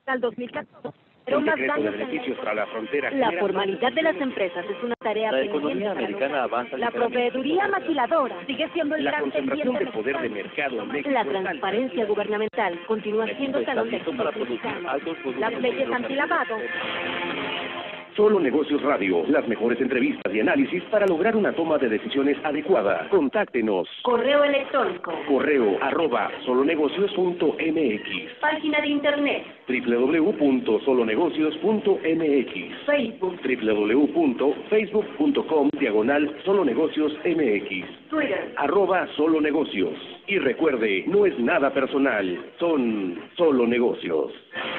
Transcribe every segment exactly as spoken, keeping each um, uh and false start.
al dos mil catorce. Pero Un más decreto de daños en la beneficios para la frontera. La formalidad de las empresas es una tarea La pendiente economía para americana lograr. avanza La ligeramente. proveeduría maquiladora sigue siendo el La gran concentración pendiente de poder de mexicano. mercado en México La es alta. transparencia gubernamental continúa siendo México está talón de listo Aquiles para producir mexicano. altos volúmenes Las de leyes hidrocarburos. antilavado. Solo Negocios Radio, las mejores entrevistas y análisis para lograr una toma de decisiones adecuada. Contáctenos. Correo electrónico. Correo arroba solonegocios punto mx. Página de internet. w w w punto solonegocios punto mx. Facebook. w w w punto facebook punto com diagonal solonegocios mx. Twitter. Arroba solo negocios. Y recuerde, no es nada personal, son solo negocios.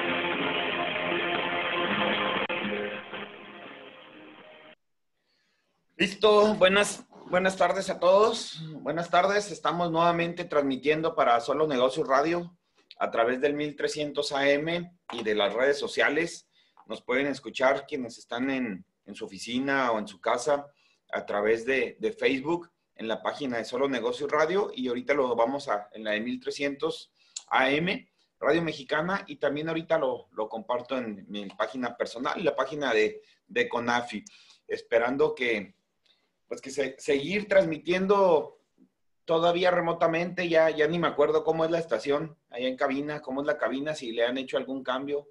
Listo, buenas, buenas tardes a todos. Buenas tardes, estamos nuevamente transmitiendo para Solo Negocios Radio a través del mil trescientos A M y de las redes sociales. Nos pueden escuchar quienes están en, en su oficina o en su casa a través de, de Facebook, en la página de Solo Negocios Radio, y ahorita lo vamos a en la de mil trescientos A M, Radio Mexicana, y también ahorita lo, lo comparto en mi página personal, la página de, de CONAFI, esperando que pues que se, seguir transmitiendo todavía remotamente. Ya, ya ni me acuerdo cómo es la estación allá en cabina, cómo es la cabina, si le han hecho algún cambio.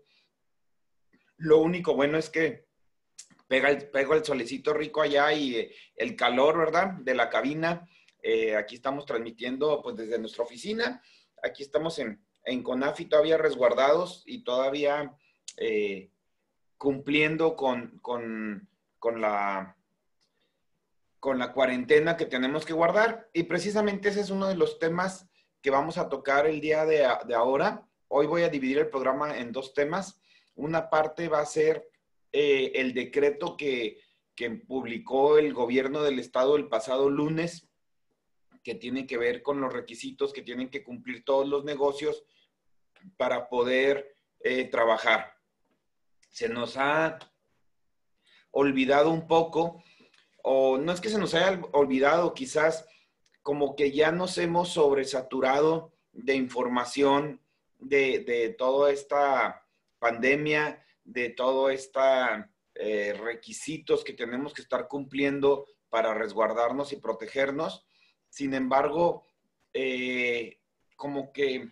Lo único bueno es que pega el, pega el solecito rico allá y eh, el calor, ¿verdad?, de la cabina. Eh, aquí estamos transmitiendo pues desde nuestra oficina. Aquí estamos en, en CONAFI todavía resguardados y todavía eh, cumpliendo con, con, con la... con la cuarentena que tenemos que guardar. Y precisamente ese es uno de los temas que vamos a tocar el día de, de ahora. Hoy voy a dividir el programa en dos temas. Una parte va a ser eh, el decreto que, que publicó el gobierno del estado el pasado lunes, que tiene que ver con los requisitos que tienen que cumplir todos los negocios para poder eh, trabajar. Se nos ha olvidado un poco, o no es que se nos haya olvidado, quizás como que ya nos hemos sobresaturado de información de, de toda esta pandemia, de todos estos eh, requisitos que tenemos que estar cumpliendo para resguardarnos y protegernos. Sin embargo, eh, como que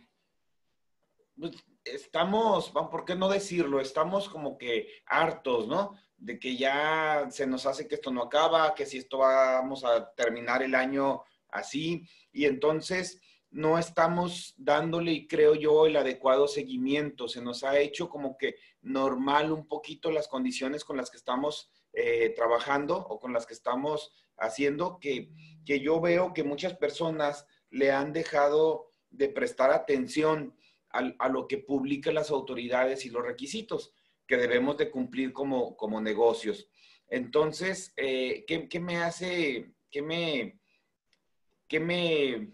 pues, estamos, ¿por qué no decirlo? Estamos como que hartos, ¿no?, de que ya se nos hace que esto no acaba, que si esto vamos a terminar el año así, y entonces no estamos dándole, y creo yo, el adecuado seguimiento. Se nos ha hecho como que normal un poquito las condiciones con las que estamos eh, trabajando o con las que estamos haciendo, que, que yo veo que muchas personas le han dejado de prestar atención a, a lo que publican las autoridades y los requisitos que debemos de cumplir como, como negocios. Entonces, eh, ¿qué, qué me hace, qué me, qué me,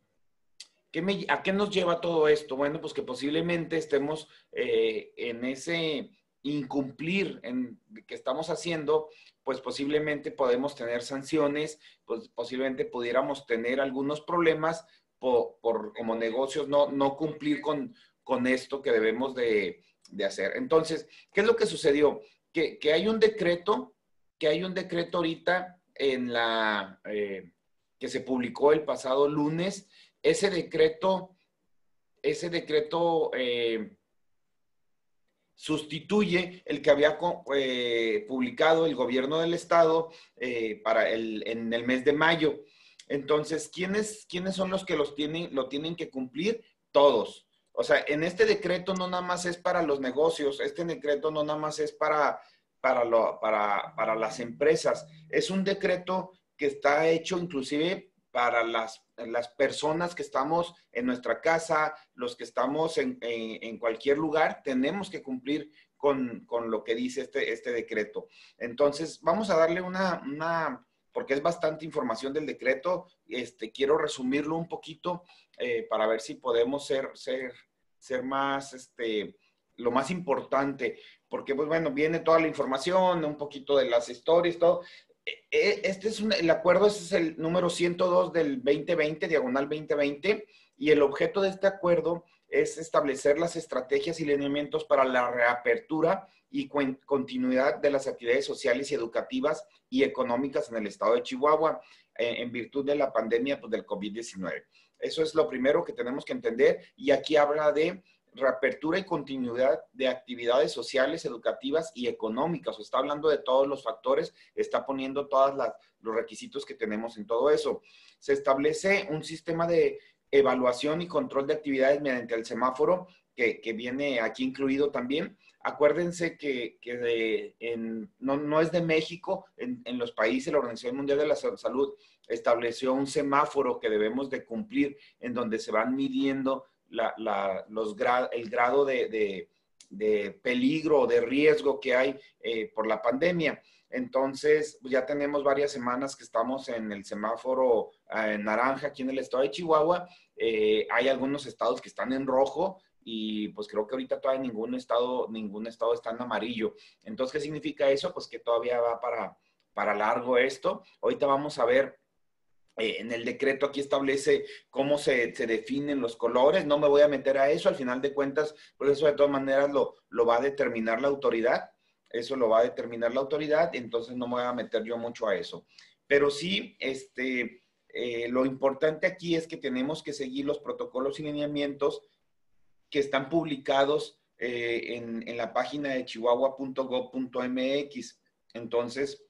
qué me, a qué nos lleva todo esto? Bueno, pues que posiblemente estemos eh, en ese incumplir en, que estamos haciendo, pues posiblemente podemos tener sanciones, pues posiblemente pudiéramos tener algunos problemas por, por como negocios no, no cumplir con, con esto que debemos de de hacer. Entonces, ¿qué es lo que sucedió? Que, que hay un decreto, que hay un decreto ahorita en la, eh, que se publicó el pasado lunes. Ese decreto, ese decreto eh, sustituye el que había eh, publicado el gobierno del estado eh, para el, en el mes de mayo. Entonces, ¿quiénes, quiénes son los que los tienen, lo tienen que cumplir? Todos. O sea, en este decreto no nada más es para los negocios, este decreto no nada más es para, para, lo, para, para las empresas, es un decreto que está hecho inclusive para las, las personas que estamos en nuestra casa, los que estamos en, en, en cualquier lugar, tenemos que cumplir con, con lo que dice este, este decreto. Entonces, vamos a darle una, una, porque es bastante información del decreto, este, quiero resumirlo un poquito, Eh, para ver si podemos ser, ser, ser más, este, lo más importante, porque pues bueno, viene toda la información, un poquito de las historias, todo. Este es un, el acuerdo, este es el número ciento dos del veinte veinte, diagonal veinte veinte, y el objeto de este acuerdo es establecer las estrategias y lineamientos para la reapertura y continuidad de las actividades sociales y educativas y económicas en el estado de Chihuahua eh, en virtud de la pandemia pues, del COVID diecinueve. Eso es lo primero que tenemos que entender, y aquí habla de reapertura y continuidad de actividades sociales, educativas y económicas. O está hablando de todos los factores, está poniendo todos los requisitos que tenemos en todo eso. Se establece un sistema de evaluación y control de actividades mediante el semáforo, que, que viene aquí incluido también. Acuérdense que, que de, en, no, no es de México, en, en los países, la Organización Mundial de la Salud estableció un semáforo que debemos de cumplir, en donde se van midiendo la, la, los gra, el grado de, de, de peligro o de riesgo que hay eh, por la pandemia. Entonces, ya tenemos varias semanas que estamos en el semáforo eh, naranja aquí en el estado de Chihuahua. Eh, hay algunos estados que están en rojo, y pues creo que ahorita todavía ningún estado, ningún estado está en amarillo. Entonces, ¿qué significa eso? Pues que todavía va para, para largo esto. Ahorita vamos a ver, eh, en el decreto aquí establece cómo se, se definen los colores. No me voy a meter a eso, al final de cuentas, pues eso de todas maneras lo, lo va a determinar la autoridad. Eso lo va a determinar la autoridad, entonces no me voy a meter yo mucho a eso. Pero sí, este, eh, lo importante aquí es que tenemos que seguir los protocolos y lineamientos que están publicados eh, en, en la página de chihuahua punto gob punto mx. Entonces,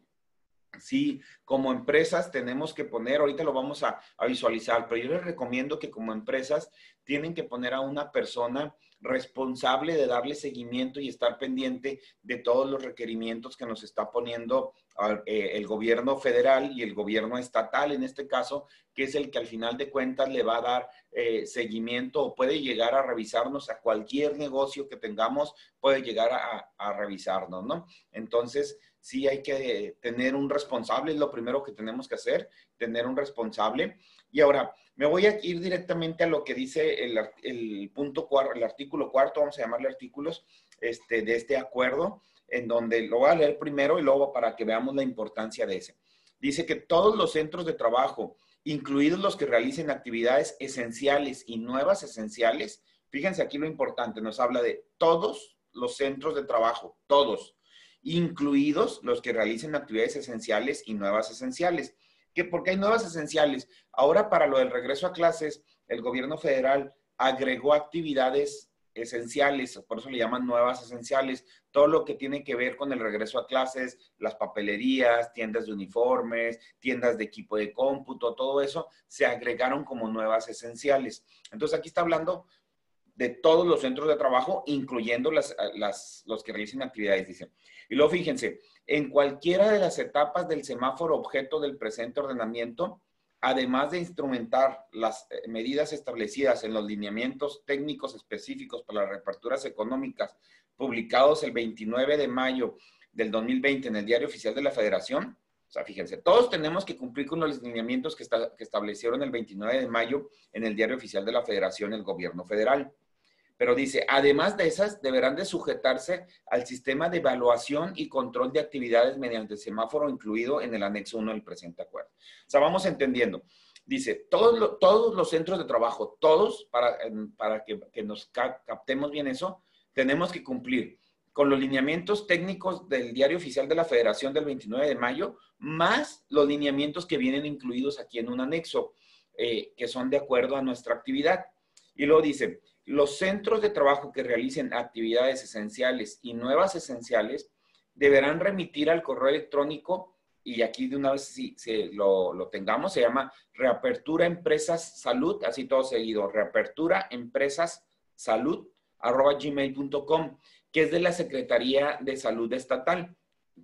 sí, como empresas tenemos que poner, ahorita lo vamos a, a visualizar, pero yo les recomiendo que como empresas tienen que poner a una persona responsable de darle seguimiento y estar pendiente de todos los requerimientos que nos está poniendo eh, el gobierno federal y el gobierno estatal, en este caso, que es el que al final de cuentas le va a dar eh, seguimiento o puede llegar a revisarnos a cualquier negocio que tengamos, puede llegar a, a revisarnos, ¿no? Entonces, sí hay que tener un responsable, es lo primero que tenemos que hacer, tener un responsable. Y ahora, me voy a ir directamente a lo que dice el, el punto cuarto, el artículo cuarto, vamos a llamarle artículos este, de este acuerdo, en donde lo voy a leer primero y luego para que veamos la importancia de ese. Dice que todos los centros de trabajo, incluidos los que realicen actividades esenciales y nuevas esenciales, fíjense aquí lo importante, nos habla de todos los centros de trabajo, todos, incluidos los que realicen actividades esenciales y nuevas esenciales. ¿Qué? Porque hay nuevas esenciales. Ahora, para lo del regreso a clases, el gobierno federal agregó actividades esenciales, por eso le llaman nuevas esenciales, todo lo que tiene que ver con el regreso a clases, las papelerías, tiendas de uniformes, tiendas de equipo de cómputo, todo eso se agregaron como nuevas esenciales. Entonces, aquí está hablando de todos los centros de trabajo, incluyendo las, las, los que realicen actividades, dice. Y luego fíjense, en cualquiera de las etapas del semáforo objeto del presente ordenamiento, además de instrumentar las medidas establecidas en los lineamientos técnicos específicos para las reaperturas económicas publicados el veintinueve de mayo del dos mil veinte en el Diario Oficial de la Federación, o sea, fíjense, todos tenemos que cumplir con los lineamientos que, está, que establecieron el veintinueve de mayo en el Diario Oficial de la Federación, el gobierno federal. Pero dice, además de esas, deberán de sujetarse al sistema de evaluación y control de actividades mediante el semáforo incluido en el anexo uno del presente acuerdo. O sea, vamos entendiendo. Dice, todos, lo, todos los centros de trabajo, todos, para, para que, que nos captemos bien eso, tenemos que cumplir con los lineamientos técnicos del Diario Oficial de la Federación del veintinueve de mayo, más los lineamientos que vienen incluidos aquí en un anexo, eh, que son de acuerdo a nuestra actividad. Y luego dice, los centros de trabajo que realicen actividades esenciales y nuevas esenciales deberán remitir al correo electrónico, y aquí de una vez si, si lo, lo tengamos, se llama Reapertura Empresas Salud, así todo seguido, Reapertura Empresas Salud, arroba gmail punto com, que es de la Secretaría de Salud Estatal.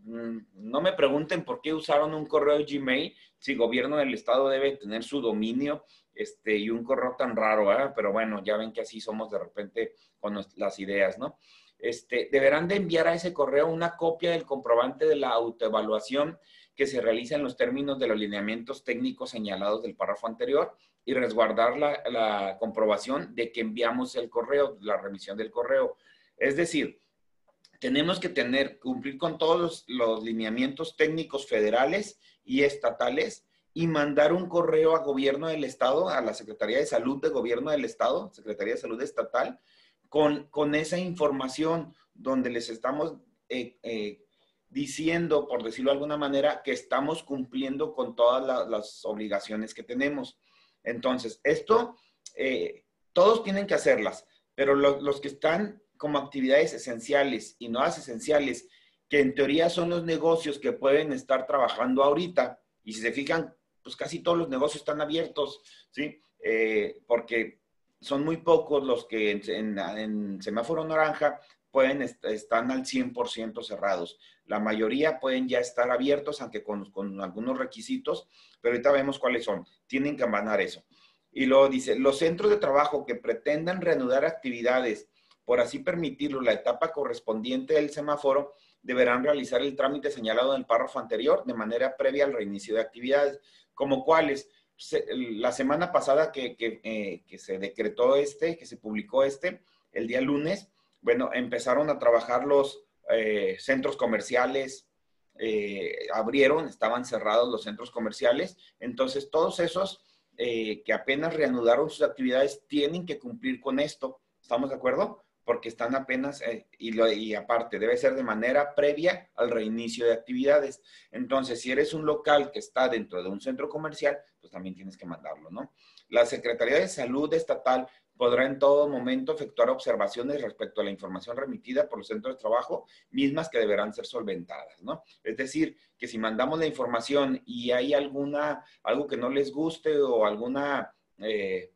No me pregunten por qué usaron un correo de Gmail, si el gobierno del estado debe tener su dominio este, y un correo tan raro, ¿eh? Pero bueno, ya ven que así somos de repente con las ideas, ¿no? Este, deberán de enviar a ese correo una copia del comprobante de la autoevaluación que se realiza en los términos de los lineamientos técnicos señalados del párrafo anterior y resguardar la, la comprobación de que enviamos el correo, la remisión del correo. Es decir, tenemos que tener, cumplir con todos los, los lineamientos técnicos federales y estatales, y mandar un correo a gobierno del estado, a la Secretaría de Salud de Gobierno del Estado, Secretaría de Salud Estatal, con, con esa información donde les estamos eh, eh, diciendo, por decirlo de alguna manera, que estamos cumpliendo con todas la, las obligaciones que tenemos. Entonces, esto, eh, todos tienen que hacerlas, pero lo, los que están como actividades esenciales y no las esenciales, que en teoría son los negocios que pueden estar trabajando ahorita, y si se fijan, pues casi todos los negocios están abiertos, ¿sí? Eh, porque son muy pocos los que en, en, en semáforo naranja pueden est están al cien por ciento cerrados. La mayoría pueden ya estar abiertos, aunque con, con algunos requisitos, pero ahorita vemos cuáles son. Tienen que emanar eso. Y luego dice, los centros de trabajo que pretendan reanudar actividades, por así permitirlo, la etapa correspondiente del semáforo, deberán realizar el trámite señalado en el párrafo anterior de manera previa al reinicio de actividades, como cuáles. La semana pasada que, que, eh, que se decretó este, que se publicó este, el día lunes, bueno, empezaron a trabajar los eh, centros comerciales, eh, abrieron, estaban cerrados los centros comerciales, entonces todos esos eh, que apenas reanudaron sus actividades tienen que cumplir con esto, ¿estamos de acuerdo? Porque están apenas, eh, y, lo, y aparte, debe ser de manera previa al reinicio de actividades. Entonces, si eres un local que está dentro de un centro comercial, pues también tienes que mandarlo, ¿no? La Secretaría de Salud Estatal podrá en todo momento efectuar observaciones respecto a la información remitida por los centros de trabajo, mismas que deberán ser solventadas, ¿no? Es decir, que si mandamos la información y hay alguna, algo que no les guste o alguna... Eh,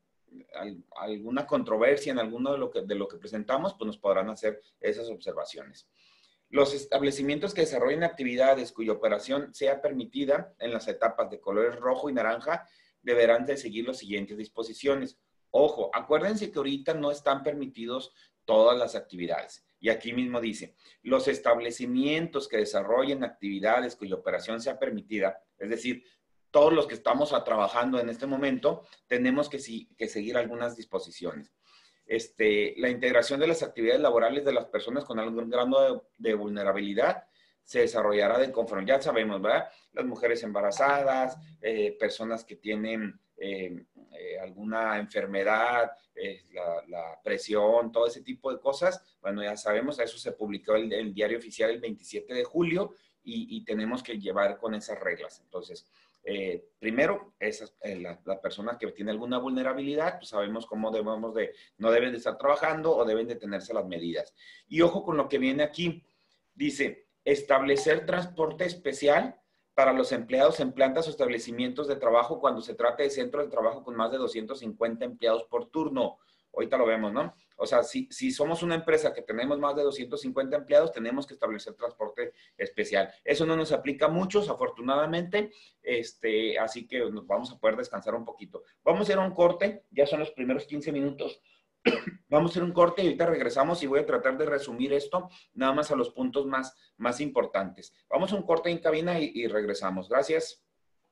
alguna controversia en alguno de lo, que, de lo que presentamos, pues nos podrán hacer esas observaciones. Los establecimientos que desarrollen actividades cuya operación sea permitida en las etapas de colores rojo y naranja deberán de seguir las siguientes disposiciones. Ojo, acuérdense que ahorita no están permitidos todas las actividades. Y aquí mismo dice, los establecimientos que desarrollen actividades cuya operación sea permitida, es decir, todos los que estamos a, trabajando en este momento, tenemos que, sí, que seguir algunas disposiciones. Este, la integración de las actividades laborales de las personas con algún grado de, de vulnerabilidad se desarrollará de conforme, ya sabemos, ¿verdad? Las mujeres embarazadas, eh, personas que tienen eh, eh, alguna enfermedad, eh, la, la presión, todo ese tipo de cosas, bueno, ya sabemos, eso se publicó en el, el diario oficial el veintisiete de julio y, y tenemos que llevar con esas reglas. Entonces, Eh, primero, esas, eh, la, la persona que tiene alguna vulnerabilidad, pues sabemos cómo debemos de, no deben de estar trabajando o deben de tenerse las medidas. Y ojo con lo que viene aquí. Dice, establecer transporte especial para los empleados en plantas o establecimientos de trabajo cuando se trate de centros de trabajo con más de doscientos cincuenta empleados por turno. Ahorita lo vemos, ¿no? O sea, si, si somos una empresa que tenemos más de doscientos cincuenta empleados, tenemos que establecer transporte especial. Eso no nos aplica a muchos, afortunadamente, este, así que nos vamos a poder descansar un poquito. Vamos a hacer un corte, ya son los primeros quince minutos. Vamos a hacer un corte y ahorita regresamos y voy a tratar de resumir esto nada más a los puntos más, más importantes. Vamos a un corte en cabina y, y regresamos. Gracias.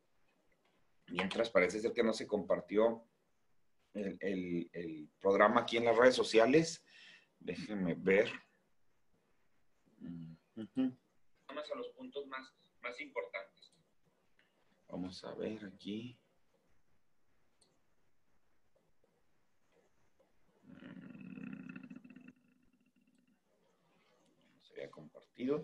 Mientras parece ser que no se compartió el, el, el programa aquí en las redes sociales. Déjenme ver. Uh-huh. Vamos a los puntos más, más importantes. Vamos a ver aquí. Se había compartido.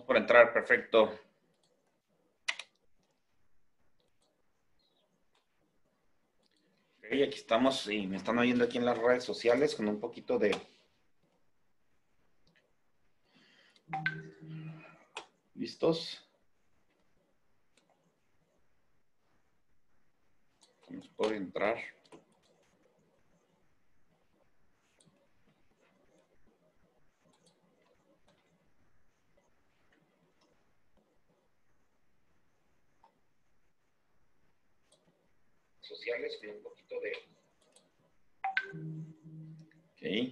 por entrar, perfecto. Ok, aquí estamos y me están oyendo aquí en las redes sociales con un poquito de... ¿Listos? Vamos por entrar. Sociales con un poquito de... Ok.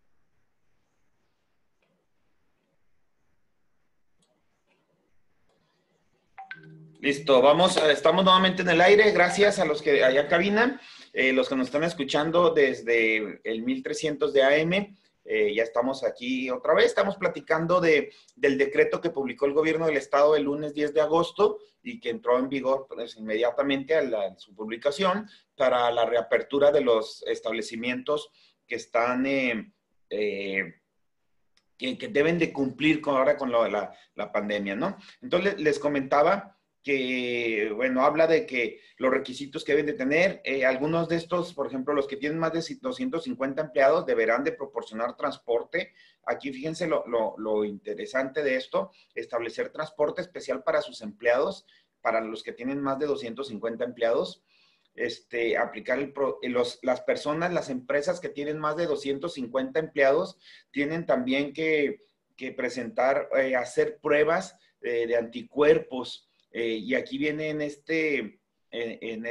Listo, vamos, estamos nuevamente en el aire, gracias a los que allá en cabina, eh, los que nos están escuchando desde el mil trescientos de A M, eh, ya estamos aquí otra vez, estamos platicando de, del decreto que publicó el gobierno del estado el lunes diez de agosto y que entró en vigor pues, inmediatamente a, la, a su publicación para la reapertura de los establecimientos que están... Eh, eh, que, que deben de cumplir con, ahora con lo, la, la pandemia, ¿no? Entonces les comentaba que, bueno, habla de que los requisitos que deben de tener, eh, algunos de estos, por ejemplo, los que tienen más de doscientos cincuenta empleados deberán de proporcionar transporte. Aquí fíjense lo, lo, lo interesante de esto, establecer transporte especial para sus empleados, para los que tienen más de doscientos cincuenta empleados. Este, aplicar el pro, los, las personas, las empresas que tienen más de doscientos cincuenta empleados, tienen también que, que presentar, eh, hacer pruebas eh, de anticuerpos. Eh, y aquí viene en este, en, en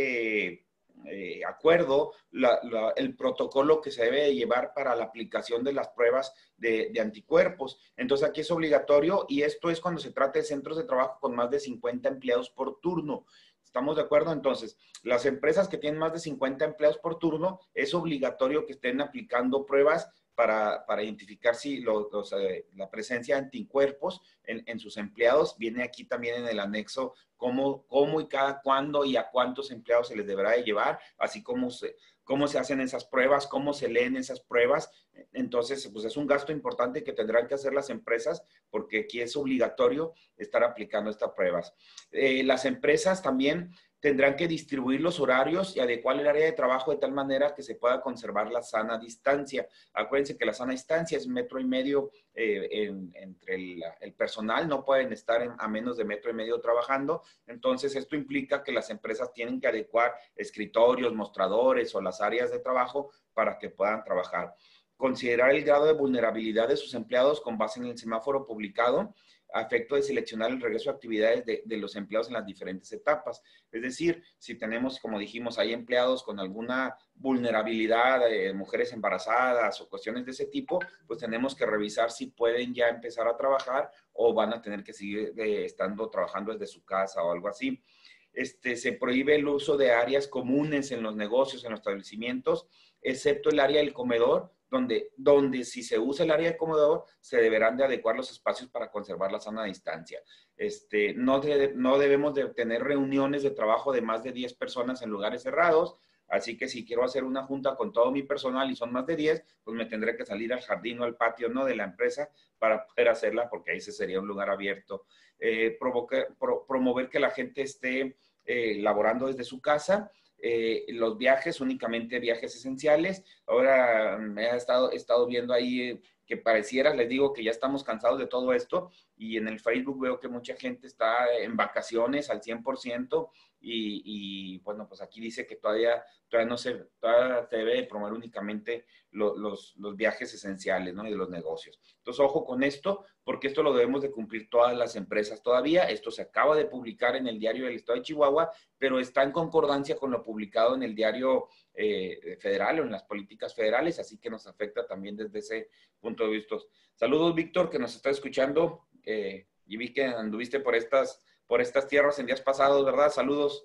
este eh, acuerdo la, la, el protocolo que se debe llevar para la aplicación de las pruebas de, de anticuerpos. Entonces aquí es obligatorio y esto es cuando se trata de centros de trabajo con más de cincuenta empleados por turno. ¿Estamos de acuerdo? Entonces, las empresas que tienen más de cincuenta empleados por turno, es obligatorio que estén aplicando pruebas para, para identificar si los, los, eh, la presencia de anticuerpos en, en sus empleados. Viene aquí también en el anexo cómo, cómo y cada cuándo y a cuántos empleados se les deberá de llevar, así como se, cómo se hacen esas pruebas, cómo se leen esas pruebas. Entonces, pues es un gasto importante que tendrán que hacer las empresas porque aquí es obligatorio estar aplicando estas pruebas. Eh, las empresas también tendrán que distribuir los horarios y adecuar el área de trabajo de tal manera que se pueda conservar la sana distancia. Acuérdense que la sana distancia es metro y medio eh, en, entre el, el personal, no pueden estar en, a menos de metro y medio trabajando. Entonces, esto implica que las empresas tienen que adecuar escritorios, mostradores o las áreas de trabajo para que puedan trabajar. Considerar el grado de vulnerabilidad de sus empleados con base en el semáforo publicado a efecto de seleccionar el regreso a actividades de, de los empleados en las diferentes etapas. Es decir, si tenemos, como dijimos, hay empleados con alguna vulnerabilidad, eh, mujeres embarazadas o cuestiones de ese tipo, pues tenemos que revisar si pueden ya empezar a trabajar o van a tener que seguir eh, estando trabajando desde su casa o algo así. Este, se prohíbe el uso de áreas comunes en los negocios, en los establecimientos, excepto el área del comedor, donde, donde si se usa el área de comedor, se deberán de adecuar los espacios para conservar la sana distancia. Este, no, de, no debemos de tener reuniones de trabajo de más de diez personas en lugares cerrados, así que si quiero hacer una junta con todo mi personal y son más de diez, pues me tendré que salir al jardín o al patio, ¿no?, de la empresa para poder hacerla, porque ahí se sería un lugar abierto. Eh, provocar, pro, promover que la gente esté eh, laborando desde su casa. Eh, los viajes, únicamente viajes esenciales. Ahora me he estado, he estado viendo ahí eh, que pareciera, les digo que ya estamos cansados de todo esto y en el Facebook veo que mucha gente está en vacaciones al cien por ciento y, y bueno, pues aquí dice que todavía, todavía no se, todavía se debe promover únicamente lo, los, los viajes esenciales, ¿no?, y de los negocios. Entonces, ojo con esto, porque esto lo debemos de cumplir todas las empresas todavía. Esto se acaba de publicar en el diario del Estado de Chihuahua, pero está en concordancia con lo publicado en el diario eh, federal o en las políticas federales, así que nos afecta también desde ese punto de vista. Saludos, Víctor, que nos está escuchando, eh, y vi que anduviste por estas, por estas tierras en días pasados, ¿verdad? Saludos.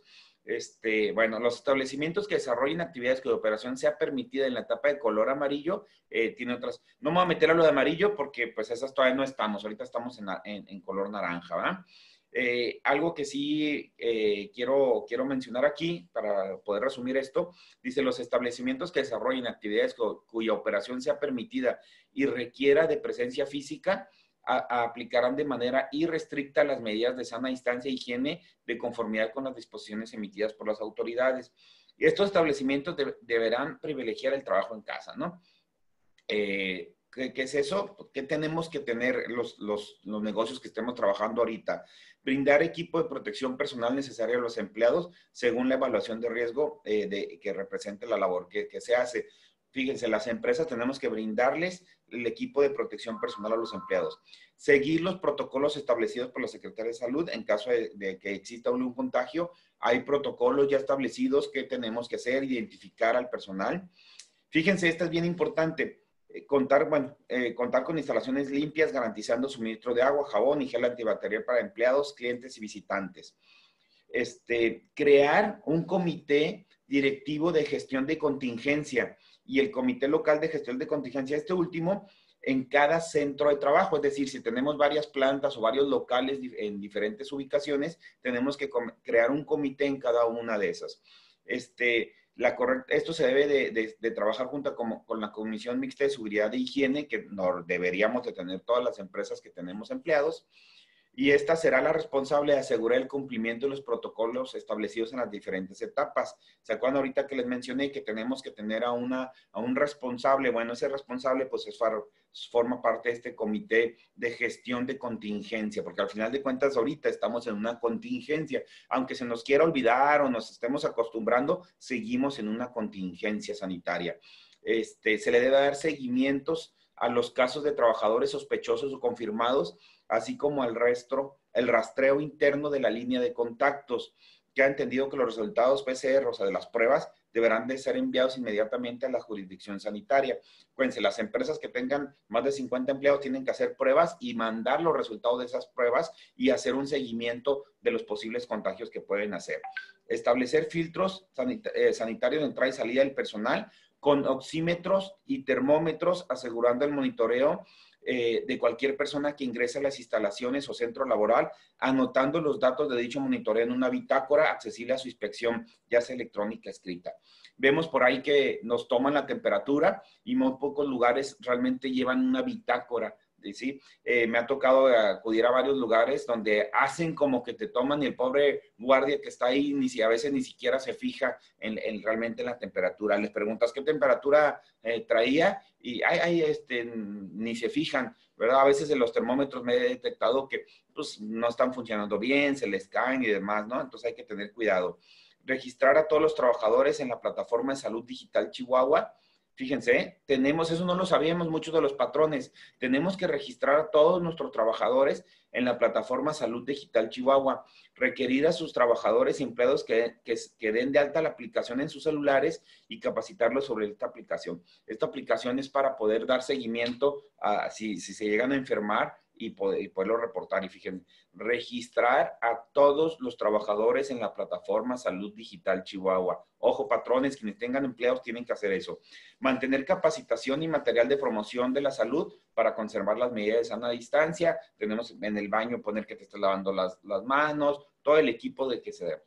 Este, bueno, los establecimientos que desarrollen actividades que de operación sea permitida en la etapa de color amarillo, eh, tiene otras. No me voy a meter a lo de amarillo porque pues esas todavía no estamos, ahorita estamos en, en, en color naranja, ¿verdad? Eh, algo que sí eh, quiero, quiero mencionar aquí para poder resumir esto, dice: los establecimientos que desarrollen actividades cu cuya operación sea permitida y requiera de presencia física a, a aplicarán de manera irrestricta las medidas de sana distancia e higiene de conformidad con las disposiciones emitidas por las autoridades. Y estos establecimientos de, deberán privilegiar el trabajo en casa, ¿no? Eh, ¿qué, ¿Qué es eso? ¿Qué tenemos que tener los, los, los negocios que estemos trabajando ahorita? Brindar equipo de protección personal necesario a los empleados según la evaluación de riesgo eh, de, que represente la labor que, que se hace. Fíjense, las empresas tenemos que brindarles el equipo de protección personal a los empleados. Seguir los protocolos establecidos por la Secretaría de Salud en caso de, de que exista un contagio. Hay protocolos ya establecidos que tenemos que hacer, identificar al personal. Fíjense, esta es bien importante. Contar, bueno, eh, contar con instalaciones limpias, garantizando suministro de agua, jabón y gel antibacterial para empleados, clientes y visitantes. Este, crear un comité directivo de gestión de contingencia y el comité local de gestión de contingencia, este último, en cada centro de trabajo. Es decir, si tenemos varias plantas o varios locales en diferentes ubicaciones, tenemos que crear un comité en cada una de esas. Este... La correcta, esto se debe de, de, de trabajar junto con, con la Comisión Mixta de Seguridad e Higiene, que no, deberíamos de tener todas las empresas que tenemos empleados, y esta será la responsable de asegurar el cumplimiento de los protocolos establecidos en las diferentes etapas. ¿Se acuerdan ahorita que les mencioné que tenemos que tener a, una, a un responsable? Bueno, ese responsable pues es, forma parte de este comité de gestión de contingencia, porque al final de cuentas ahorita estamos en una contingencia. Aunque se nos quiera olvidar o nos estemos acostumbrando, seguimos en una contingencia sanitaria. Este, se le debe dar seguimientos a los casos de trabajadores sospechosos o confirmados, así como al resto, el rastreo interno de la línea de contactos, que ha entendido que los resultados P C R, o sea, de las pruebas, deberán de ser enviados inmediatamente a la jurisdicción sanitaria. Acuérdense, las empresas que tengan más de cincuenta empleados tienen que hacer pruebas y mandar los resultados de esas pruebas y hacer un seguimiento de los posibles contagios que pueden hacer. Establecer filtros sanit eh, sanitarios de entrada y salida del personal con oxímetros y termómetros, asegurando el monitoreo Eh, de cualquier persona que ingrese a las instalaciones o centro laboral, anotando los datos de dicho monitoreo en una bitácora accesible a su inspección, ya sea electrónica escrita. Vemos por ahí que nos toman la temperatura y muy pocos lugares realmente llevan una bitácora. ¿Sí? Eh, me ha tocado acudir a varios lugares donde hacen como que te toman y el pobre guardia que está ahí ni si, a veces ni siquiera se fija en, en realmente en la temperatura. Les preguntas qué temperatura eh, traía y ay, ay, este, ni se fijan, ¿verdad? A veces en los termómetros me he detectado que pues, no están funcionando bien, se les caen y demás, ¿no? Entonces hay que tener cuidado. Registrar a todos los trabajadores en la plataforma de Salud Digital Chihuahua. Fíjense, ¿eh? tenemos, eso no lo sabíamos muchos de los patrones, tenemos que registrar a todos nuestros trabajadores en la plataforma Salud Digital Chihuahua, requerir a sus trabajadores y empleados que, que, que den de alta la aplicación en sus celulares y capacitarlos sobre esta aplicación. Esta aplicación es para poder dar seguimiento a si, si se llegan a enfermar y, poder, y poderlo reportar. Y fíjense, registrar a todos los trabajadores en la plataforma Salud Digital Chihuahua. Ojo, patrones, quienes tengan empleados tienen que hacer eso. Mantener capacitación y material de promoción de la salud para conservar las medidas de sana distancia. Tenemos en el baño poner que te estés lavando las, las manos, todo el equipo de que se debe.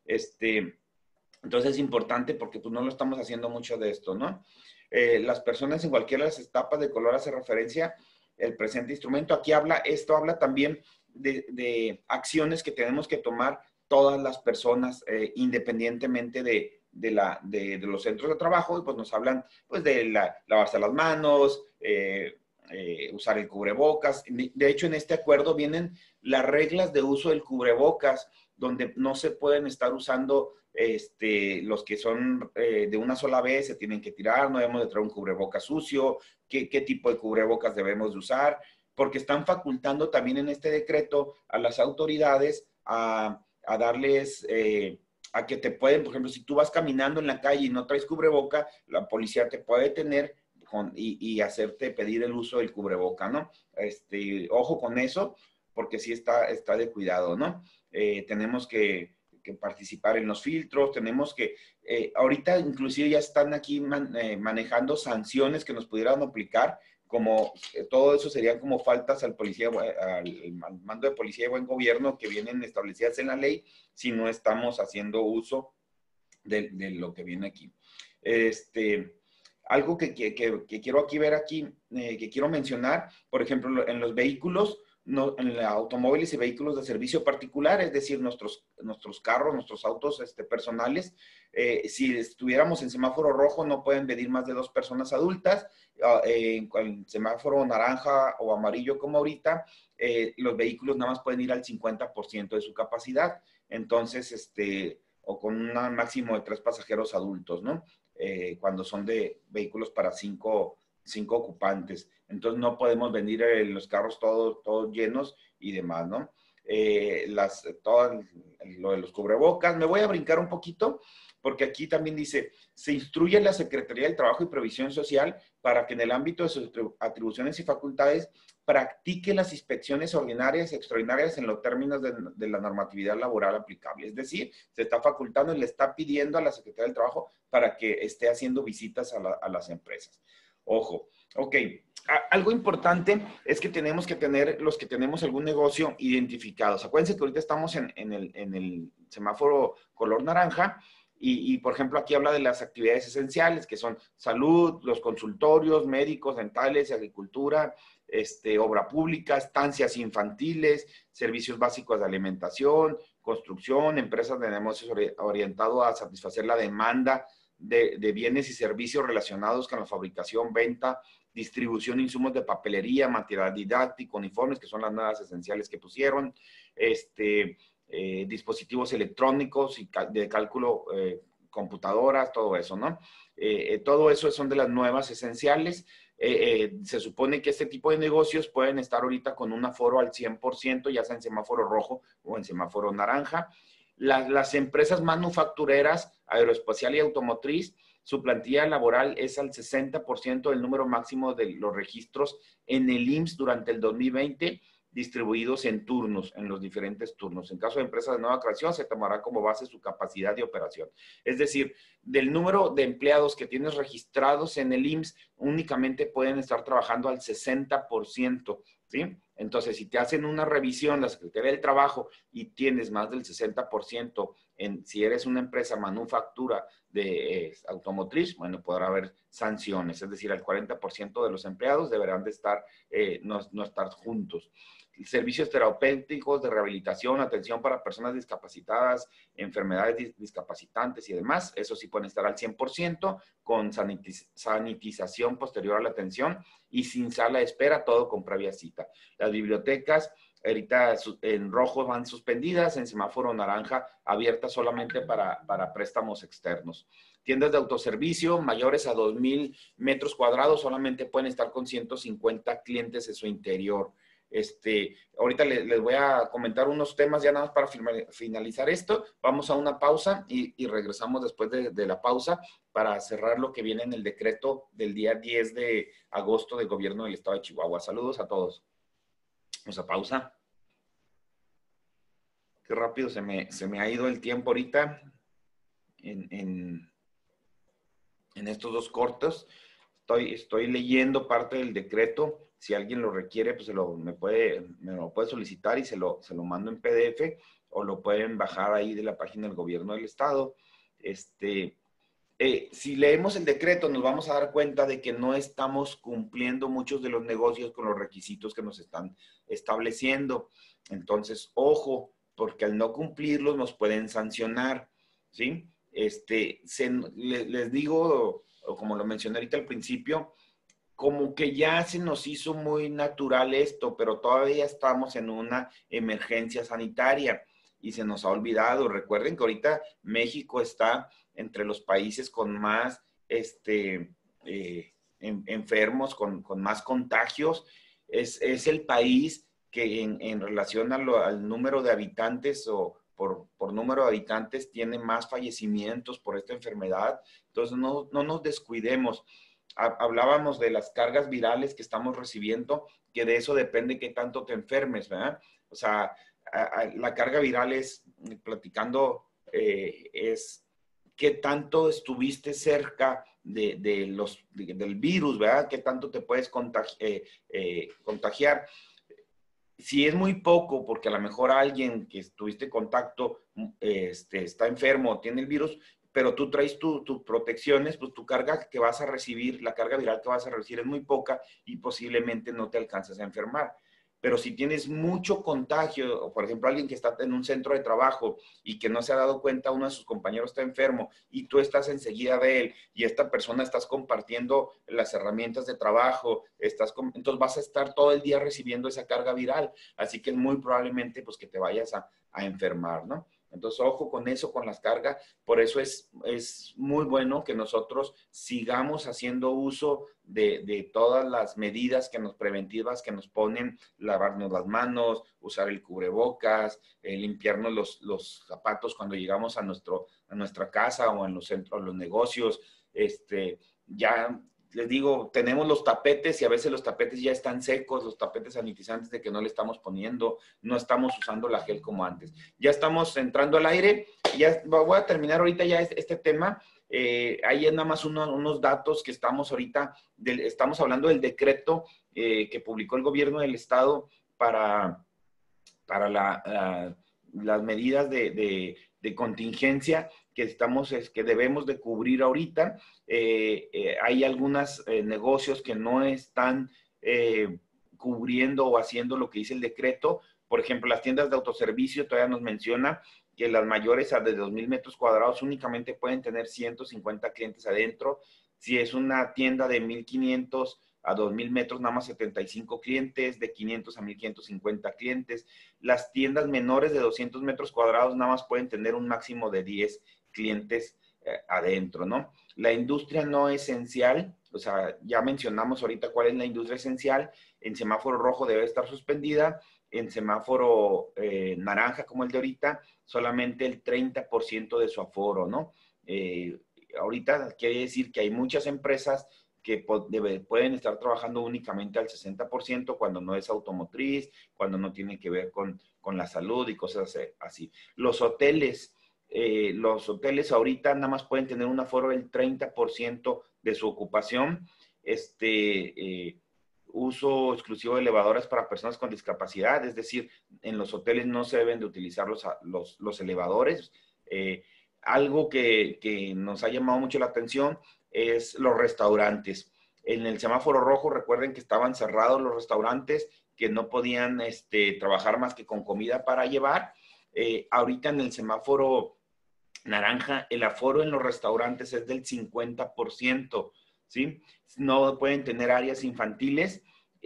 Este, entonces es importante porque pues no lo estamos haciendo mucho de esto, ¿no? Eh, las personas en cualquiera de las etapas de color hace referencia el presente instrumento. Aquí habla, esto habla también de, de acciones que tenemos que tomar todas las personas eh, independientemente de, de, la, de, de los centros de trabajo, y pues nos hablan pues de la, lavarse las manos, eh, eh, usar el cubrebocas. De hecho, en este acuerdo vienen las reglas de uso del cubrebocas, donde no se pueden estar usando este, los que son eh, de una sola vez, se tienen que tirar, no debemos de traer un cubrebocas sucio, qué, qué tipo de cubrebocas debemos de usar, porque están facultando también en este decreto a las autoridades a, a darles, eh, a que te pueden, por ejemplo, si tú vas caminando en la calle y no traes cubreboca, la policía te puede detener con, y, y hacerte pedir el uso del cubreboca, ¿no? Este, ojo con eso, porque sí está, está de cuidado, ¿no? Eh, tenemos que, que participar en los filtros, tenemos que, eh, ahorita inclusive ya están aquí man, eh, manejando sanciones que nos pudieran aplicar, como eh, todo eso serían como faltas al policía, al, al mando de policía de buen gobierno que vienen establecidas en la ley si no estamos haciendo uso de, de lo que viene aquí. Este, algo que, que, que, que quiero aquí ver aquí, eh, que quiero mencionar, por ejemplo, en los vehículos, no, en los automóviles y vehículos de servicio particular, es decir, nuestros, nuestros carros, nuestros autos este, personales, eh, si estuviéramos en semáforo rojo, no pueden venir más de dos personas adultas. Eh, en semáforo naranja o amarillo como ahorita, eh, los vehículos nada más pueden ir al cincuenta por ciento de su capacidad. Entonces, este, o con un máximo de tres pasajeros adultos, ¿no? Eh, cuando son de vehículos para cinco, cinco ocupantes. Entonces no podemos venir eh, los carros todos, todos llenos y demás, ¿no? Eh, las, todo lo de los cubrebocas. Me voy a brincar un poquito porque aquí también dice, se instruye a la Secretaría del Trabajo y Previsión Social para que en el ámbito de sus atribuciones y facultades practique las inspecciones ordinarias y extraordinarias en los términos de, de la normatividad laboral aplicable. Es decir, se está facultando y le está pidiendo a la Secretaría del Trabajo para que esté haciendo visitas a, la, a las empresas. Ojo, ok. Algo importante es que tenemos que tener, los que tenemos algún negocio, identificados. Acuérdense que ahorita estamos en, en, el, en el semáforo color naranja. Y, y, por ejemplo, aquí habla de las actividades esenciales, que son salud, los consultorios, médicos, dentales, agricultura, este, obra pública, estancias infantiles, servicios básicos de alimentación, construcción, empresas de negocios orientados a satisfacer la demanda de, de bienes y servicios relacionados con la fabricación, venta, distribución de insumos de papelería, material didáctico, uniformes, que son las nuevas esenciales que pusieron, este... Eh, dispositivos electrónicos y de cálculo, eh, computadoras, todo eso, ¿no? Eh, eh, todo eso son de las nuevas esenciales. Eh, eh, se supone que este tipo de negocios pueden estar ahorita con un aforo al cien por ciento, ya sea en semáforo rojo o en semáforo naranja. Las, las empresas manufactureras, aeroespacial y automotriz, su plantilla laboral es al sesenta por ciento del número máximo de los registros en el I M S S durante el dos mil veinte, distribuidos en turnos, en los diferentes turnos. En caso de empresas de nueva creación, se tomará como base su capacidad de operación. Es decir, del número de empleados que tienes registrados en el I M S S, únicamente pueden estar trabajando al sesenta por ciento, ¿sí? Entonces, si te hacen una revisión, la Secretaría del Trabajo, y tienes más del sesenta por ciento, en, si eres una empresa manufactura de eh, automotriz, bueno, podrá haber sanciones. Es decir, el cuarenta por ciento de los empleados deberán de estar, eh, no, no estar juntos. Servicios terapéuticos de rehabilitación, atención para personas discapacitadas, enfermedades discapacitantes y demás, eso sí pueden estar al cien por ciento, con sanitiz sanitización posterior a la atención y sin sala de espera, todo con previa cita. Las bibliotecas, ahorita en rojo van suspendidas, en semáforo naranja abiertas solamente para, para préstamos externos. Tiendas de autoservicio mayores a dos mil metros cuadrados solamente pueden estar con ciento cincuenta clientes en su interior. Este, ahorita les, les voy a comentar unos temas ya nada más para finalizar esto. Vamos a una pausa y, y regresamos después de, de la pausa para cerrar lo que viene en el decreto del día diez de agosto del gobierno del estado de Chihuahua. Saludos a todos. Vamos a pausa. Qué rápido se me, se me ha ido el tiempo ahorita en, en, en estos dos cortos. Estoy, estoy leyendo parte del decreto. Si alguien lo requiere, pues se lo, me, puede, me lo puede solicitar y se lo, se lo mando en P D F o lo pueden bajar ahí de la página del gobierno del estado. Este, eh, si leemos el decreto, nos vamos a dar cuenta de que no estamos cumpliendo muchos de los negocios con los requisitos que nos están estableciendo. Entonces, ojo, porque al no cumplirlos nos pueden sancionar, ¿sí? Este, se, les, les digo, o como lo mencioné ahorita al principio, como que ya se nos hizo muy natural esto, pero todavía estamos en una emergencia sanitaria y se nos ha olvidado. Recuerden que ahorita México está entre los países con más este, eh, en, enfermos, con, con más contagios. Es, es el país que en, en relación a lo, al número de habitantes o por, por número de habitantes tiene más fallecimientos por esta enfermedad. Entonces no, no nos descuidemos. Hablábamos de las cargas virales que estamos recibiendo, que de eso depende qué tanto te enfermes, ¿verdad? O sea, a, a, la carga viral es, platicando, eh, es qué tanto estuviste cerca de, de los, de, del virus, ¿verdad? Qué tanto te puedes contagi eh, eh, contagiar. Si es muy poco, porque a lo mejor alguien que estuviste en contacto este, está enfermo o tiene el virus, pero tú traes tus tu protecciones, pues tu carga que vas a recibir, la carga viral que vas a recibir es muy poca y posiblemente no te alcances a enfermar. Pero si tienes mucho contagio, o por ejemplo alguien que está en un centro de trabajo y que no se ha dado cuenta, uno de sus compañeros está enfermo y tú estás enseguida de él y esta persona estás compartiendo las herramientas de trabajo, estás con, entonces vas a estar todo el día recibiendo esa carga viral. Así que muy probablemente pues que te vayas a, a enfermar, ¿no? Entonces, ojo con eso, con las cargas. Por eso es, es muy bueno que nosotros sigamos haciendo uso de, de todas las medidas que nos preventivas que nos ponen, lavarnos las manos, usar el cubrebocas, eh, limpiarnos los, los zapatos cuando llegamos a, nuestro, a nuestra casa o en los centros, los negocios. Este, ya les digo, tenemos los tapetes y a veces los tapetes ya están secos, los tapetes sanitizantes de que no le estamos poniendo, no estamos usando la gel como antes. Ya estamos entrando al aire, ya voy a terminar ahorita ya este tema. Eh, ahí es nada más uno, unos datos que estamos ahorita, del, estamos hablando del decreto eh, que publicó el gobierno del estado para, para la, la, las medidas de, de, de contingencia que estamos, es, que debemos de cubrir ahorita. Eh, eh, hay algunos eh, negocios que no están eh, cubriendo o haciendo lo que dice el decreto. Por ejemplo, las tiendas de autoservicio todavía nos menciona que las mayores a de dos mil metros cuadrados únicamente pueden tener ciento cincuenta clientes adentro. Si es una tienda de mil quinientos a dos mil metros, nada más setenta y cinco clientes, de quinientos a mil quinientos cincuenta clientes. Las tiendas menores de doscientos metros cuadrados nada más pueden tener un máximo de diez clientes eh, adentro, ¿no? La industria no esencial, o sea, ya mencionamos ahorita cuál es la industria esencial. En semáforo rojo debe estar suspendida, en semáforo eh, naranja como el de ahorita, solamente el treinta por ciento de su aforo, ¿no? Eh, ahorita quiere decir que hay muchas empresas que debe, pueden estar trabajando únicamente al sesenta por ciento cuando no es automotriz, cuando no tiene que ver con, con la salud y cosas así. Los hoteles, eh, los hoteles ahorita nada más pueden tener un aforo del treinta por ciento de su ocupación. Este, eh, uso exclusivo de elevadores para personas con discapacidad, es decir, en los hoteles no se deben de utilizar los, los, los elevadores. Eh, algo que, que nos ha llamado mucho la atención es los restaurantes. En el semáforo rojo, recuerden que estaban cerrados los restaurantes, que no podían este, trabajar más que con comida para llevar. Eh, ahorita en el semáforo naranja, el aforo en los restaurantes es del cincuenta por ciento, ¿sí? No pueden tener áreas infantiles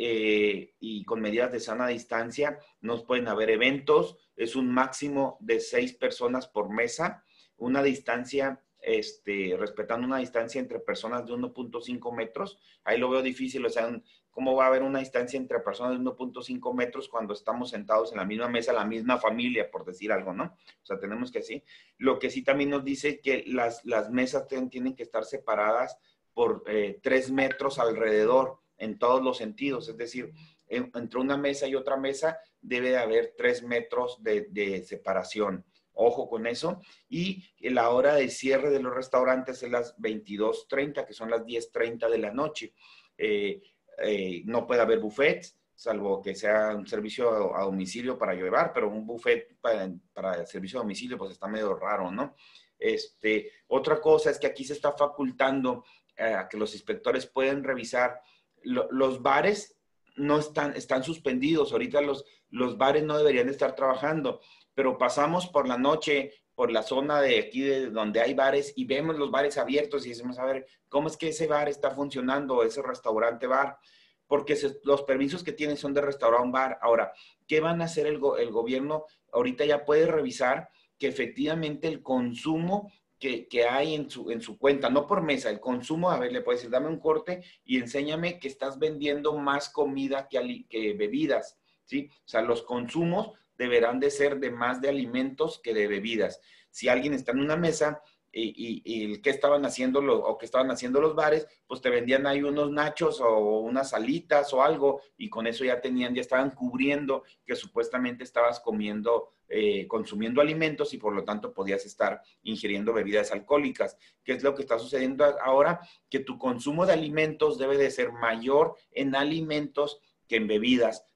eh, y con medidas de sana distancia. No pueden haber eventos. Es un máximo de seis personas por mesa. Una distancia Este, respetando una distancia entre personas de uno punto cinco metros. Ahí lo veo difícil, o sea, ¿cómo va a haber una distancia entre personas de uno punto cinco metros cuando estamos sentados en la misma mesa, la misma familia, por decir algo, ¿no? O sea, tenemos que así. Lo que sí también nos dice que las, las mesas ten, tienen que estar separadas por eh, tres metros alrededor, en todos los sentidos, es decir, en, entre una mesa y otra mesa debe de haber tres metros de, de separación. Ojo con eso. Y la hora de cierre de los restaurantes es las veintidós treinta, que son las diez treinta de la noche. Eh, eh, no puede haber buffets, salvo que sea un servicio a domicilio para llevar, pero un buffet para, para el servicio a domicilio pues está medio raro, ¿no? Este, otra cosa es que aquí se está facultando eh, a que los inspectores pueden revisar. Lo, los bares no están, están suspendidos. Ahorita los, los bares no deberían estar trabajando, pero pasamos por la noche, por la zona de aquí de donde hay bares y vemos los bares abiertos y decimos, a ver, ¿cómo es que ese bar está funcionando, ese restaurante bar? Porque se, los permisos que tienen son de restaurar un bar. Ahora, ¿qué van a hacer el, go, el gobierno? Ahorita ya puede revisar que efectivamente el consumo que, que hay en su, en su cuenta, no por mesa, el consumo, a ver, le puede decir, dame un corte y enséñame que estás vendiendo más comida que, que bebidas, ¿sí? O sea, los consumos deberán de ser de más de alimentos que de bebidas. Si alguien está en una mesa y, y, y ¿qué estaban haciendo los, o qué estaban haciendo los bares? Pues te vendían ahí unos nachos o unas alitas o algo y con eso ya tenían, ya estaban cubriendo que supuestamente estabas comiendo, eh, consumiendo alimentos y por lo tanto podías estar ingiriendo bebidas alcohólicas. ¿Qué es lo que está sucediendo ahora? Que tu consumo de alimentos debe de ser mayor en alimentos que en bebidas,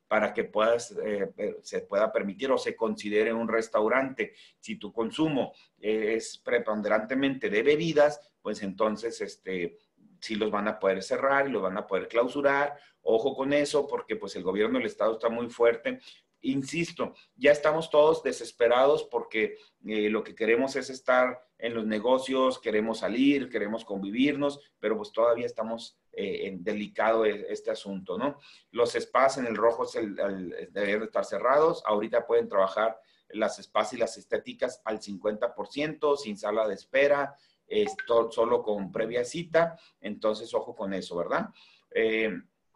para que puedas, eh, se pueda permitir o se considere un restaurante. Si tu consumo eh, es preponderantemente de bebidas, pues entonces este, sí los van a poder cerrar y los van a poder clausurar. Ojo con eso, porque pues el gobierno del estado está muy fuerte. Insisto, ya estamos todos desesperados porque eh, lo que queremos es estar en los negocios, queremos salir, queremos convivirnos, pero pues todavía estamos eh, en delicado este asunto, ¿no? Los spas en el rojo es el, el, deben estar cerrados. Ahorita pueden trabajar las spas y las estéticas al cincuenta por ciento, sin sala de espera, esto, solo con previa cita. Entonces, ojo con eso, ¿verdad? Eh,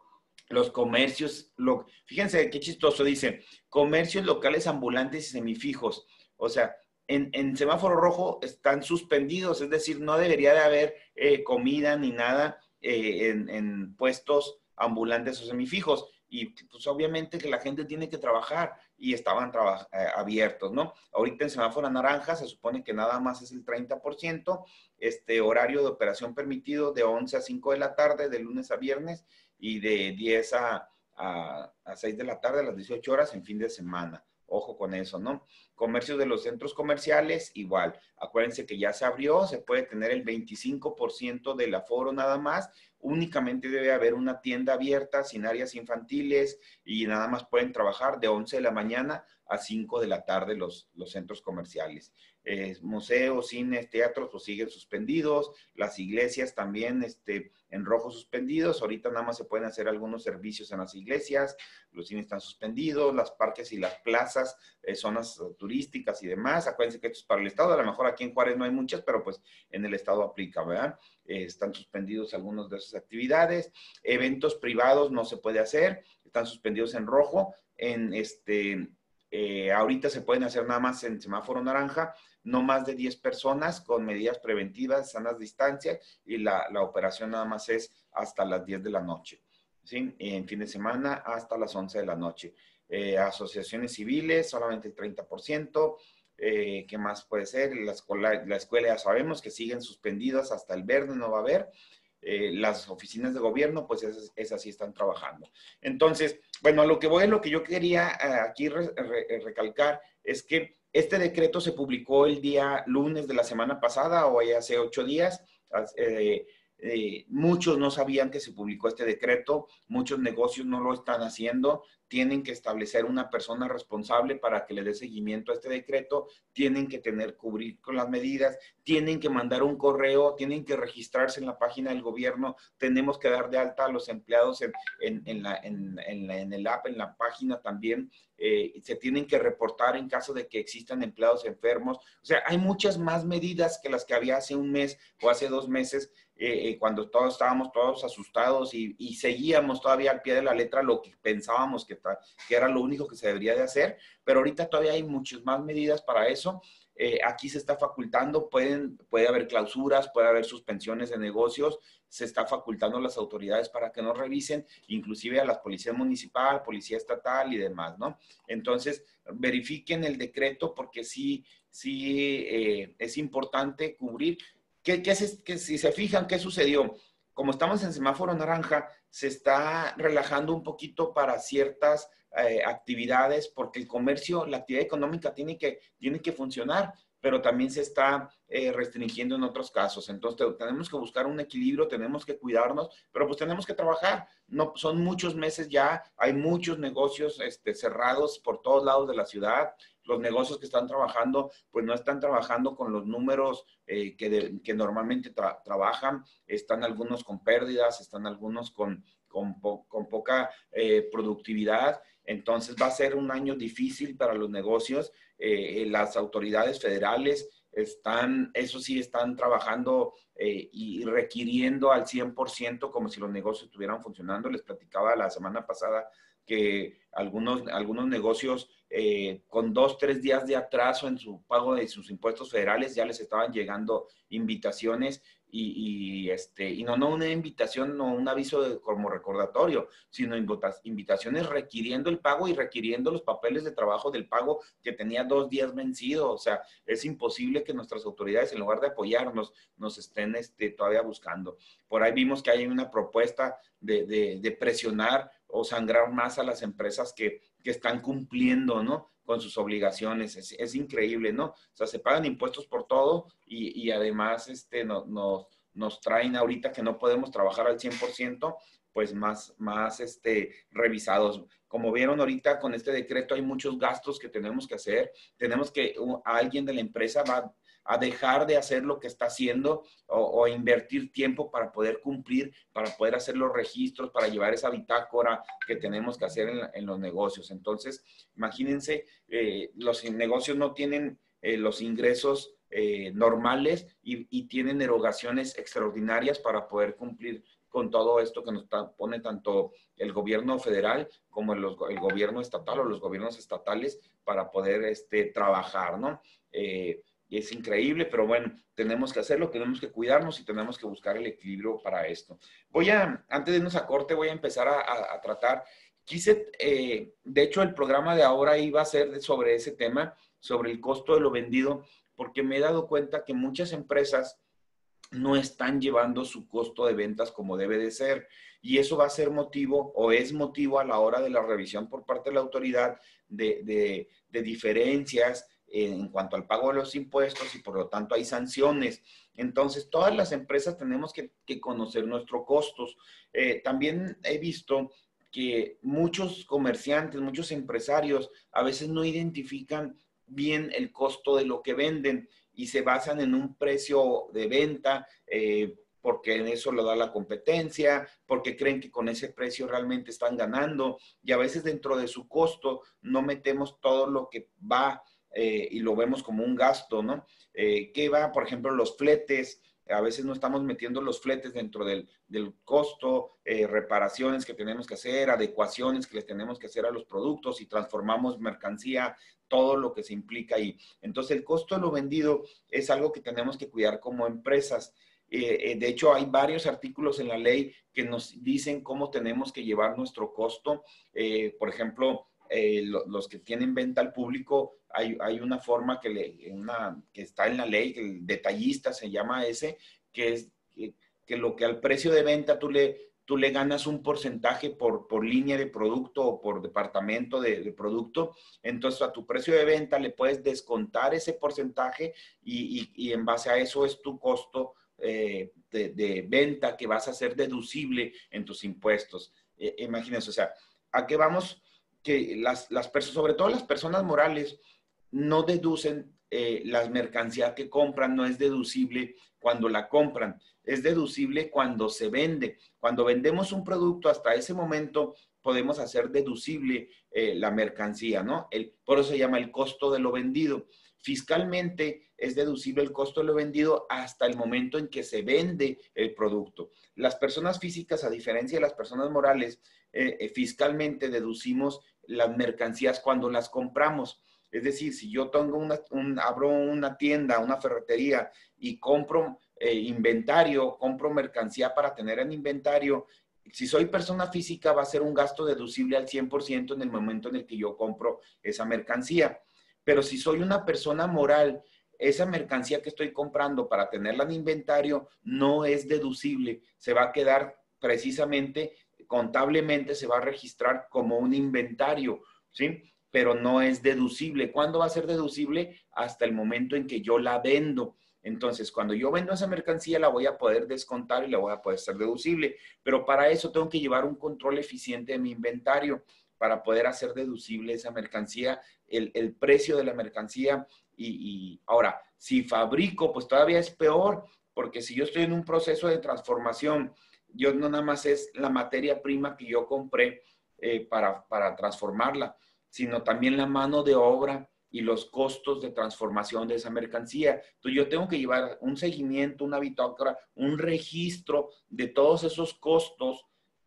Los comercios, lo, fíjense qué chistoso, dice, comercios locales ambulantes y semifijos. O sea, en, en semáforo rojo están suspendidos, es decir, no debería de haber eh, comida ni nada eh, en, en puestos ambulantes o semifijos. Y pues obviamente que la gente tiene que trabajar y estaban eh, abiertos, ¿no? Ahorita en semáforo naranja se supone que nada más es el treinta por ciento, este horario de operación permitido de once a cinco de la tarde, de lunes a viernes, y de diez a, a, a seis de la tarde, a las dieciocho horas en fin de semana. Ojo con eso, ¿no? Comercio de los centros comerciales, igual. Acuérdense que ya se abrió, se puede tener el veinticinco por ciento del aforo nada más. Únicamente debe haber una tienda abierta sin áreas infantiles y nada más pueden trabajar de once de la mañana a cinco de la tarde los, los centros comerciales. Eh, museos, cines, teatros pues siguen suspendidos, las iglesias también este, en rojo suspendidos. Ahorita nada más se pueden hacer algunos servicios en las iglesias, los cines están suspendidos, las parques y las plazas, eh, zonas turísticas y demás. Acuérdense que esto es para el estado, a lo mejor aquí en Juárez no hay muchas, pero pues en el estado aplica, ¿verdad? Eh, están suspendidos algunos de esas actividades. Eventos privados no se puede hacer, están suspendidos en rojo. En este, eh, ahorita se pueden hacer nada más en semáforo naranja, no más de diez personas con medidas preventivas, sanas distancias, y la, la operación nada más es hasta las diez de la noche, ¿sí? En fin de semana hasta las once de la noche. Eh, asociaciones civiles, solamente el treinta por ciento. Eh, ¿Qué más puede ser? La escuela, la escuela ya sabemos que siguen suspendidas hasta el verde, no va a haber. Eh, las oficinas de gobierno, pues esas, esas sí están trabajando. Entonces, bueno, a lo que voy, lo que yo quería eh, aquí re, re, recalcar es que este decreto se publicó el día lunes de la semana pasada, o hace ocho días. Eh, eh, muchos no sabían que se publicó este decreto, muchos negocios no lo están haciendo. Tienen que establecer una persona responsable para que le dé seguimiento a este decreto, tienen que tener, cubrir con las medidas, tienen que mandar un correo, tienen que registrarse en la página del gobierno, tenemos que dar de alta a los empleados en, en, en, la, en, en, la, en el app, en la página también, eh, se tienen que reportar en caso de que existan empleados enfermos. O sea, hay muchas más medidas que las que había hace un mes o hace dos meses, eh, eh, cuando todos estábamos todos asustados y, y seguíamos todavía al pie de la letra lo que pensábamos que, que era lo único que se debería de hacer, pero ahorita todavía hay muchas más medidas para eso. Eh, aquí se está facultando, pueden, puede haber clausuras, puede haber suspensiones de negocios, se está facultando a las autoridades para que nos revisen, inclusive a la policía municipal, policía estatal y demás, ¿no? Entonces, verifiquen el decreto porque sí, sí eh, es importante cubrir. ¿Qué, qué es, que si se fijan, qué sucedió? Como estamos en semáforo naranja, se está relajando un poquito para ciertas eh, actividades, porque el comercio, la actividad económica tiene que, tiene que funcionar, pero también se está eh, restringiendo en otros casos. Entonces, tenemos que buscar un equilibrio, tenemos que cuidarnos, pero pues tenemos que trabajar. No, son muchos meses ya, hay muchos negocios este, cerrados por todos lados de la ciudad. Los negocios que están trabajando, pues no están trabajando con los números eh, que, de, que normalmente tra trabajan. Están algunos con pérdidas, están algunos con, con, po con poca eh, productividad. Entonces va a ser un año difícil para los negocios. Eh, las autoridades federales están, eso sí, están trabajando eh, y requiriendo al cien por ciento como si los negocios estuvieran funcionando. Les platicaba la semana pasada que algunos, algunos negocios eh, con dos, tres días de atraso en su pago de sus impuestos federales, ya les estaban llegando invitaciones y, y, este, y no, no una invitación, no un aviso de, como recordatorio, sino invitaciones requiriendo el pago y requiriendo los papeles de trabajo del pago que tenía dos días vencido. O sea, es imposible que nuestras autoridades, en lugar de apoyarnos, nos estén este, todavía buscando. Por ahí vimos que hay una propuesta de, de, de presionar o sangrar más a las empresas que, que están cumpliendo, ¿no?, con sus obligaciones. Es, es increíble, ¿no? O sea, se pagan impuestos por todo y, y además este, no, no, nos traen ahorita que no podemos trabajar al cien por ciento, pues más, más este, revisados. Como vieron ahorita con este decreto hay muchos gastos que tenemos que hacer. Tenemos que, uh, alguien de la empresa va a dejar de hacer lo que está haciendo o, o invertir tiempo para poder cumplir, para poder hacer los registros, para llevar esa bitácora que tenemos que hacer en, en los negocios. Entonces, imagínense, eh, los negocios no tienen eh, los ingresos eh, normales y, y tienen erogaciones extraordinarias para poder cumplir con todo esto que nos pone tanto el gobierno federal como el, el gobierno estatal o los gobiernos estatales para poder este, trabajar, ¿no? Eh, Y es increíble, pero bueno, tenemos que hacerlo, tenemos que cuidarnos y tenemos que buscar el equilibrio para esto. Voy a, antes de irnos a corte, voy a empezar a, a, a tratar. Quise, eh, de hecho, el programa de ahora iba a ser sobre ese tema, sobre el costo de lo vendido, porque me he dado cuenta que muchas empresas no están llevando su costo de ventas como debe de ser. Y eso va a ser motivo o es motivo a la hora de la revisión por parte de la autoridad de, de, de diferencias en cuanto al pago de los impuestos y por lo tanto hay sanciones. Entonces, todas las empresas tenemos que, que conocer nuestros costos. Eh, también he visto que muchos comerciantes, muchos empresarios a veces no identifican bien el costo de lo que venden y se basan en un precio de venta eh, porque en eso lo da la competencia, porque creen que con ese precio realmente están ganando y a veces dentro de su costo no metemos todo lo que va Eh, y lo vemos como un gasto, ¿no? Eh, ¿Qué va? Por ejemplo, los fletes. A veces no estamos metiendo los fletes dentro del, del costo, eh, reparaciones que tenemos que hacer, adecuaciones que les tenemos que hacer a los productos y transformamos mercancía, todo lo que se implica ahí. Entonces, el costo de lo vendido es algo que tenemos que cuidar como empresas. Eh, eh, de hecho, hay varios artículos en la ley que nos dicen cómo tenemos que llevar nuestro costo. Eh, por ejemplo, eh, lo, los que tienen venta al público, hay, hay una forma que, le, una, que está en la ley, que el detallista se llama ese, que es que, que lo que al precio de venta tú le, tú le ganas un porcentaje por, por línea de producto o por departamento de, de producto. Entonces, a tu precio de venta le puedes descontar ese porcentaje y, y, y en base a eso es tu costo eh, de, de venta que vas a hacer deducible en tus impuestos. Eh, imagínense, o sea, ¿a qué vamos? Que las, las personas, sobre todo las personas morales, no deducen eh, las mercancías que compran, no es deducible cuando la compran, es deducible cuando se vende. Cuando vendemos un producto, hasta ese momento podemos hacer deducible eh, la mercancía, ¿no? El, por eso se llama el costo de lo vendido. Fiscalmente es deducible el costo de lo vendido hasta el momento en que se vende el producto. Las personas físicas, a diferencia de las personas morales, eh, eh, fiscalmente deducimos las mercancías cuando las compramos. Es decir, si yo tengo una, un, abro una tienda, una ferretería y compro eh, inventario, compro mercancía para tener en inventario, si soy persona física va a ser un gasto deducible al cien por ciento en el momento en el que yo compro esa mercancía. Pero si soy una persona moral, esa mercancía que estoy comprando para tenerla en inventario no es deducible, se va a quedar precisamente, contablemente se va a registrar como un inventario, ¿sí? Pero no es deducible. ¿Cuándo va a ser deducible? Hasta el momento en que yo la vendo. Entonces, cuando yo vendo esa mercancía, la voy a poder descontar y la voy a poder hacer deducible. Pero para eso tengo que llevar un control eficiente de mi inventario para poder hacer deducible esa mercancía, el, el precio de la mercancía. Y, y ahora, si fabrico, pues todavía es peor, porque si yo estoy en un proceso de transformación, yo no nada más es la materia prima que yo compré eh, para, para transformarla, sino también la mano de obra y los costos de transformación de esa mercancía. Entonces yo tengo que llevar un seguimiento, una bitácora, un registro de todos esos costos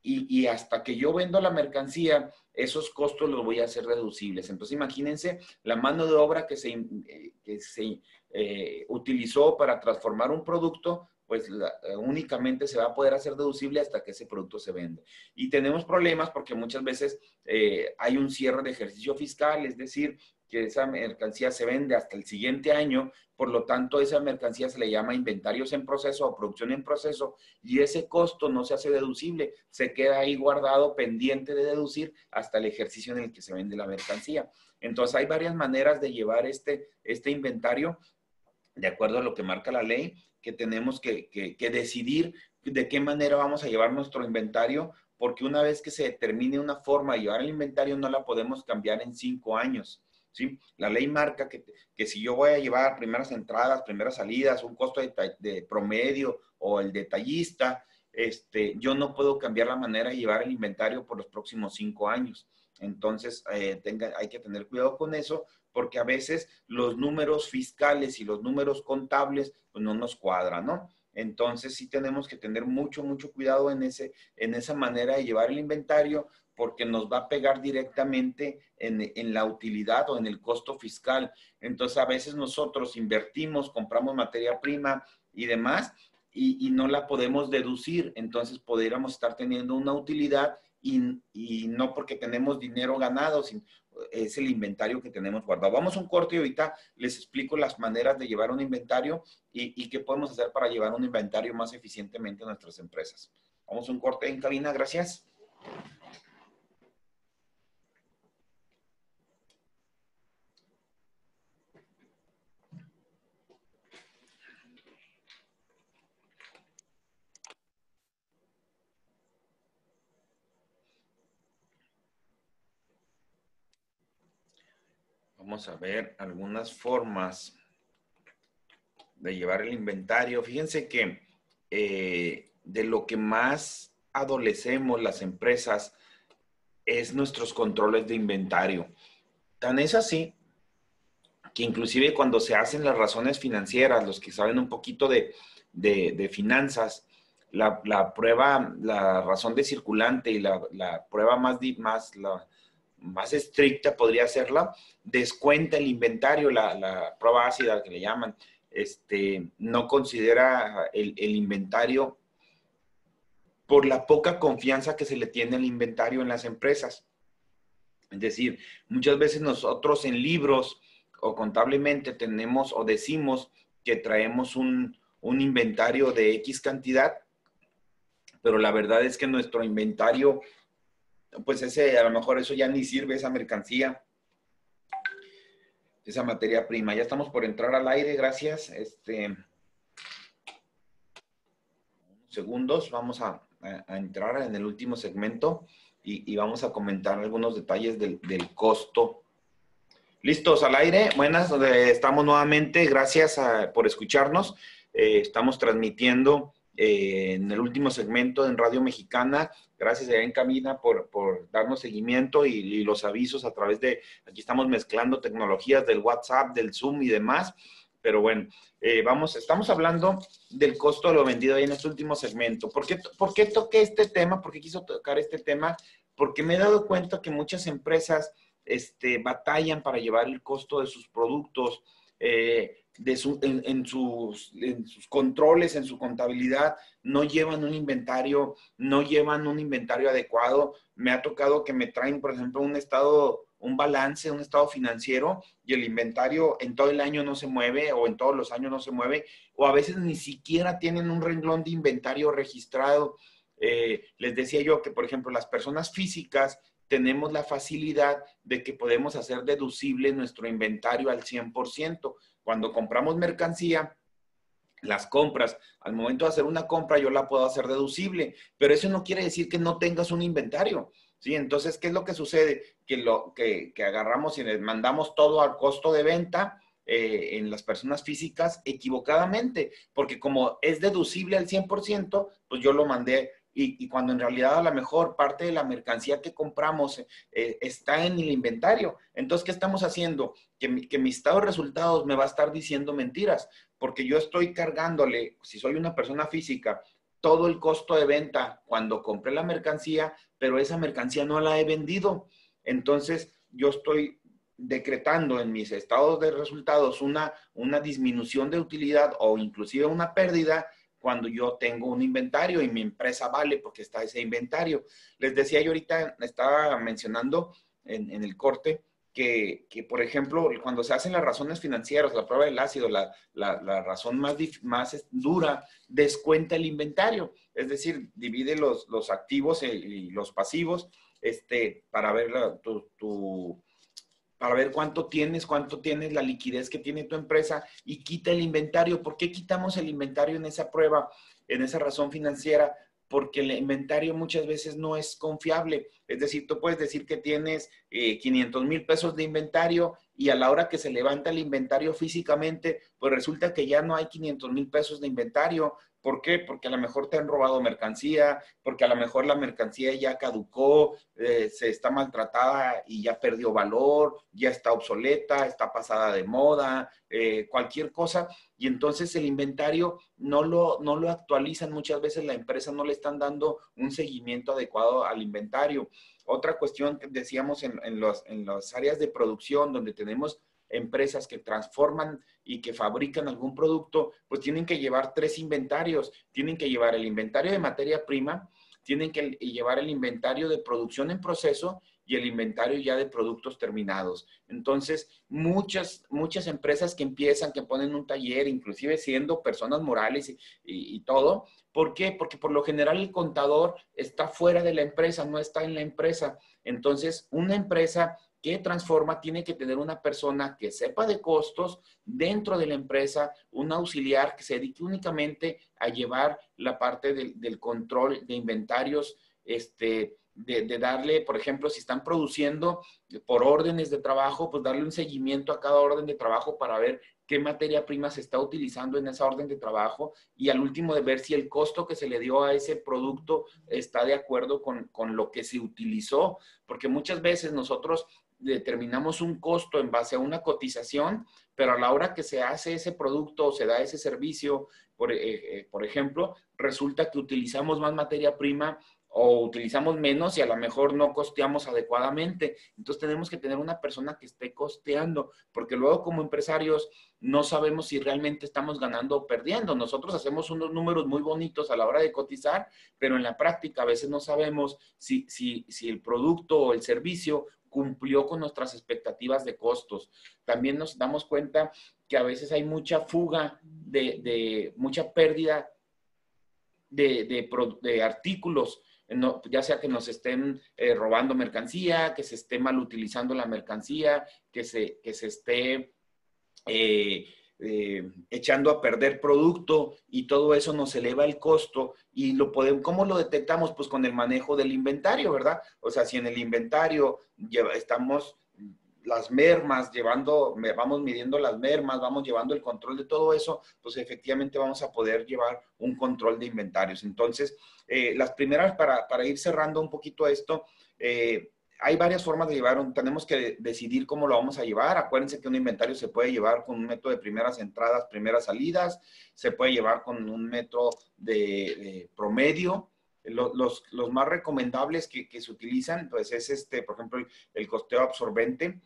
y, y hasta que yo vendo la mercancía, esos costos los voy a hacer reducibles. Entonces, imagínense la mano de obra que se, que se eh, utilizó para transformar un producto, pues la, únicamente se va a poder hacer deducible hasta que ese producto se vende. Y tenemos problemas porque muchas veces eh, hay un cierre de ejercicio fiscal, es decir, que esa mercancía se vende hasta el siguiente año, por lo tanto, esa mercancía se le llama inventarios en proceso o producción en proceso, y ese costo no se hace deducible, se queda ahí guardado pendiente de deducir hasta el ejercicio en el que se vende la mercancía. Entonces, hay varias maneras de llevar este, este inventario, de acuerdo a lo que marca la ley, que tenemos que, que, que decidir de qué manera vamos a llevar nuestro inventario, porque una vez que se determine una forma de llevar el inventario, no la podemos cambiar en cinco años. ¿Sí? La ley marca que, que si yo voy a llevar primeras entradas, primeras salidas, un costo de, de promedio o el detallista, este, yo no puedo cambiar la manera de llevar el inventario por los próximos cinco años. Entonces, eh, tenga, hay que tener cuidado con eso, porque a veces los números fiscales y los números contables pues no nos cuadran, ¿no? Entonces, sí tenemos que tener mucho, mucho cuidado en, ese, en esa manera de llevar el inventario, porque nos va a pegar directamente en, en la utilidad o en el costo fiscal. Entonces, a veces nosotros invertimos, compramos materia prima y demás, y, y no la podemos deducir. Entonces, podríamos estar teniendo una utilidad y, y no porque tenemos dinero ganado, sino es el inventario que tenemos guardado. Vamos a un corte y ahorita les explico las maneras de llevar un inventario y, y qué podemos hacer para llevar un inventario más eficientemente a nuestras empresas. Vamos a un corte en cabina, gracias. Vamos a ver algunas formas de llevar el inventario. Fíjense que eh, de lo que más adolecemos las empresas es nuestros controles de inventario. Tan es así que inclusive cuando se hacen las razones financieras, los que saben un poquito de, de, de finanzas, la, la prueba, la razón de circulante y la, la prueba más, más la, más estricta podría serla, descuenta el inventario, la, la prueba ácida que le llaman, este, no considera el, el inventario por la poca confianza que se le tiene al inventario en las empresas. Es decir, muchas veces nosotros en libros o contablemente tenemos o decimos que traemos un, un inventario de X cantidad, pero la verdad es que nuestro inventario, pues ese, a lo mejor eso ya ni sirve, esa mercancía, esa materia prima. Ya estamos por entrar al aire, gracias. Este, segundos, vamos a, a, a entrar en el último segmento y, y vamos a comentar algunos detalles del, del costo. ¿Listos al aire? Buenas, estamos nuevamente, gracias a, por escucharnos. Eh, estamos transmitiendo eh, en el último segmento en Radio Mexicana. Gracias a en cabina por, por darnos seguimiento y, y los avisos a través de, aquí estamos mezclando tecnologías del WhatsApp, del Zoom y demás. Pero bueno, eh, vamos, estamos hablando del costo de lo vendido ahí en este último segmento. ¿Por qué, ¿Por qué toqué este tema? ¿Por qué quiso tocar este tema? Porque me he dado cuenta que muchas empresas este, batallan para llevar el costo de sus productos, eh, de su, en, en, sus, en sus controles, en su contabilidad, no llevan un inventario, no llevan un inventario adecuado. Me ha tocado que me traen, por ejemplo, un estado, un balance, un estado financiero y el inventario en todo el año no se mueve o en todos los años no se mueve, o a veces ni siquiera tienen un renglón de inventario registrado. Eh, les decía yo que, por ejemplo, las personas físicas tenemos la facilidad de que podemos hacer deducible nuestro inventario al cien por ciento. Cuando compramos mercancía, las compras, al momento de hacer una compra yo la puedo hacer deducible, pero eso no quiere decir que no tengas un inventario, ¿sí? Entonces, ¿qué es lo que sucede? Que, lo, que, que agarramos y les mandamos todo al costo de venta eh, en las personas físicas equivocadamente, porque como es deducible al cien por ciento, pues yo lo mandé. Y, y cuando en realidad a lo mejor parte de la mercancía que compramos eh, está en el inventario. Entonces, ¿qué estamos haciendo? Que mi, que mi estado de resultados me va a estar diciendo mentiras, porque yo estoy cargándole, si soy una persona física, todo el costo de venta cuando compré la mercancía, pero esa mercancía no la he vendido. Entonces, yo estoy decretando en mis estados de resultados una, una disminución de utilidad o inclusive una pérdida cuando yo tengo un inventario y mi empresa vale porque está ese inventario. Les decía yo ahorita, estaba mencionando en, en el corte, Que, que, por ejemplo, cuando se hacen las razones financieras, la prueba del ácido, la, la, la razón más, más dura, descuenta el inventario. Es decir, divide los, los activos y los pasivos este, para ver la, tu, tu, para ver cuánto tienes, cuánto tienes, la liquidez que tiene tu empresa y quita el inventario. ¿Por qué quitamos el inventario en esa prueba, en esa razón financiera? Porque el inventario muchas veces no es confiable. Es decir, tú puedes decir que tienes eh, quinientos mil pesos de inventario y a la hora que se levanta el inventario físicamente, pues resulta que ya no hay quinientos mil pesos de inventario. ¿Por qué? Porque a lo mejor te han robado mercancía, porque a lo mejor la mercancía ya caducó, eh, se está maltratada y ya perdió valor, ya está obsoleta, está pasada de moda, eh, cualquier cosa. Y entonces el inventario no lo, no lo actualizan. Muchas veces la empresa no le están dando un seguimiento adecuado al inventario. Otra cuestión que decíamos en, en, los, en las áreas de producción donde tenemos empresas que transforman y que fabrican algún producto, pues tienen que llevar tres inventarios. Tienen que llevar el inventario de materia prima, tienen que llevar el inventario de producción en proceso y el inventario ya de productos terminados. Entonces, muchas, muchas empresas que empiezan, que ponen un taller, inclusive siendo personas morales y, y, y todo. ¿Por qué? Porque por lo general el contador está fuera de la empresa, no está en la empresa. Entonces, una empresa que transforma tiene que tener una persona que sepa de costos dentro de la empresa, un auxiliar que se dedique únicamente a llevar la parte del, del control de inventarios, este, de, de darle, por ejemplo, si están produciendo por órdenes de trabajo, pues darle un seguimiento a cada orden de trabajo para ver qué materia prima se está utilizando en esa orden de trabajo y al último de ver si el costo que se le dio a ese producto está de acuerdo con, con lo que se utilizó, porque muchas veces nosotros determinamos un costo en base a una cotización, pero a la hora que se hace ese producto o se da ese servicio, por, eh, eh, por ejemplo, resulta que utilizamos más materia prima o utilizamos menos y a lo mejor no costeamos adecuadamente. Entonces tenemos que tener una persona que esté costeando, porque luego como empresarios no sabemos si realmente estamos ganando o perdiendo. Nosotros hacemos unos números muy bonitos a la hora de cotizar, pero en la práctica a veces no sabemos si, si, si el producto o el servicio cumplió con nuestras expectativas de costos. También nos damos cuenta que a veces hay mucha fuga, de, de mucha pérdida de, de, de artículos, no, ya sea que nos estén eh, robando mercancía, que se esté mal utilizando la mercancía, que se, que se esté eh, eh, echando a perder producto y todo eso nos eleva el costo y lo podemos, ¿cómo lo detectamos? Pues con el manejo del inventario, ¿verdad? O sea, si en el inventario lleva, estamos las mermas, llevando, vamos midiendo las mermas, vamos llevando el control de todo eso, pues efectivamente vamos a poder llevar un control de inventarios. Entonces, eh, las primeras, para, para ir cerrando un poquito esto, eh, hay varias formas de llevar, un, tenemos que decidir cómo lo vamos a llevar. Acuérdense que un inventario se puede llevar con un método de primeras entradas, primeras salidas, se puede llevar con un método de, de promedio. Los, los, los más recomendables que, que se utilizan, pues es este, por ejemplo, el, el costeo absorbente,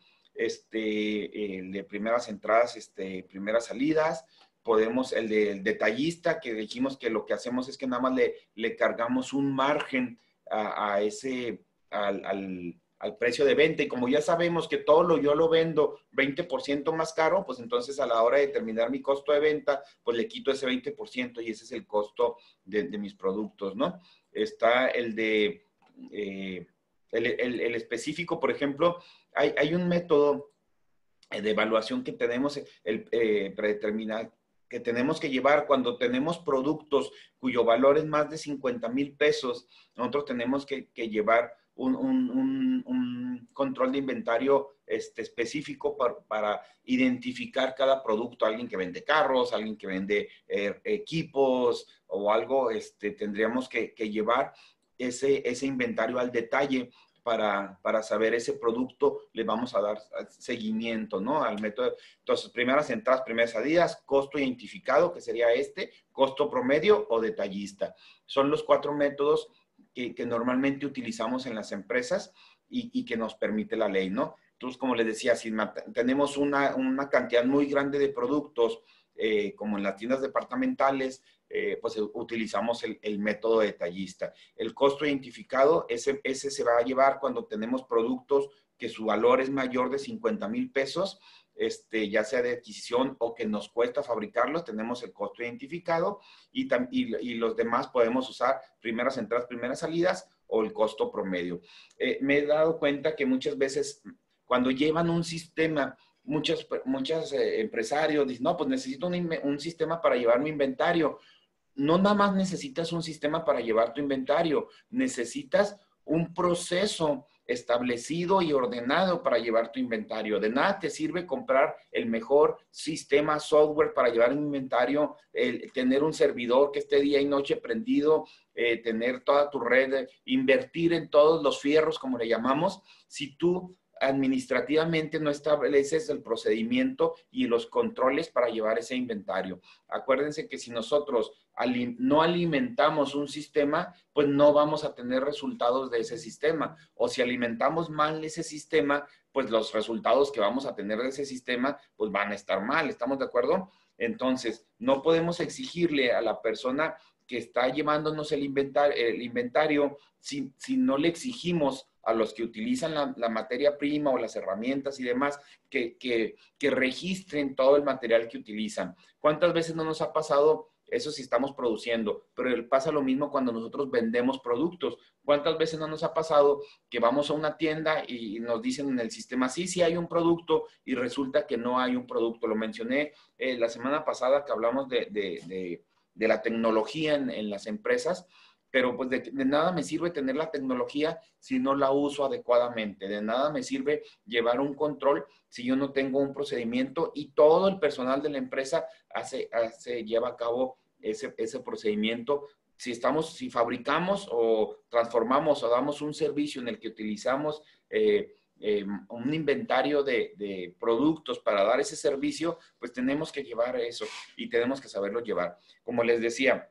este, el de primeras entradas, este, primeras salidas. Podemos, el del detallista, que dijimos que lo que hacemos es que nada más le, le cargamos un margen a, a ese, al, al, al precio de venta. Y como ya sabemos que todo lo yo lo vendo veinte por ciento más caro, pues entonces a la hora de determinar mi costo de venta, pues le quito ese veinte por ciento y ese es el costo de, de mis productos, ¿no? Está el de, eh, el, el, el específico, por ejemplo, hay, hay un método de evaluación que tenemos, el eh, predeterminado, que tenemos que llevar cuando tenemos productos cuyo valor es más de cincuenta mil pesos. Nosotros tenemos que, que llevar un, un, un, un control de inventario este, específico para, para identificar cada producto. Alguien que vende carros, alguien que vende eh, equipos o algo, este, tendríamos que, que llevar ese, ese inventario al detalle para, para saber ese producto, le vamos a dar seguimiento, ¿no? Al método. Entonces, primeras entradas, primeras salidas, costo identificado, que sería este, costo promedio o detallista. Son los cuatro métodos que, que normalmente utilizamos en las empresas y, y que nos permite la ley, ¿no? Entonces, como les decía, si tenemos una, una cantidad muy grande de productos, eh, como en las tiendas departamentales, eh, pues utilizamos el, el método detallista. El costo identificado, ese, ese se va a llevar cuando tenemos productos que su valor es mayor de cincuenta mil pesos, este, ya sea de adquisición o que nos cuesta fabricarlos, tenemos el costo identificado y, y, y los demás podemos usar primeras entradas, primeras salidas o el costo promedio. Eh, me he dado cuenta que muchas veces cuando llevan un sistema, muchos, muchos eh, empresarios dicen, no, pues necesito un, un sistema para llevar mi inventario. No nada más necesitas un sistema para llevar tu inventario, necesitas un proceso establecido y ordenado para llevar tu inventario. De nada te sirve comprar el mejor sistema software para llevar un inventario, el, tener un servidor que esté día y noche prendido, eh, tener toda tu red, invertir en todos los fierros, como le llamamos, si tú administrativamente no estableces el procedimiento y los controles para llevar ese inventario. Acuérdense que si nosotros no alimentamos un sistema, pues no vamos a tener resultados de ese sistema. O si alimentamos mal ese sistema, pues los resultados que vamos a tener de ese sistema, pues van a estar mal. ¿Estamos de acuerdo? Entonces, no podemos exigirle a la persona que está llevándonos el inventario, el inventario si, si no le exigimos a los que utilizan la, la materia prima o las herramientas y demás, que, que, que registren todo el material que utilizan. ¿Cuántas veces no nos ha pasado eso si estamos produciendo? Pero pasa lo mismo cuando nosotros vendemos productos. ¿Cuántas veces no nos ha pasado que vamos a una tienda y nos dicen en el sistema, sí, sí hay un producto y resulta que no hay un producto? Lo mencioné eh, la semana pasada que hablamos de, de, de, de la tecnología en, en las empresas. Pero pues de, de nada me sirve tener la tecnología si no la uso adecuadamente. De nada me sirve llevar un control si yo no tengo un procedimiento y todo el personal de la empresa hace, hace, lleva a cabo ese, ese procedimiento. Si estamos, si fabricamos o transformamos o damos un servicio en el que utilizamos eh, eh, un inventario de, de productos para dar ese servicio, pues tenemos que llevar eso y tenemos que saberlo llevar. Como les decía,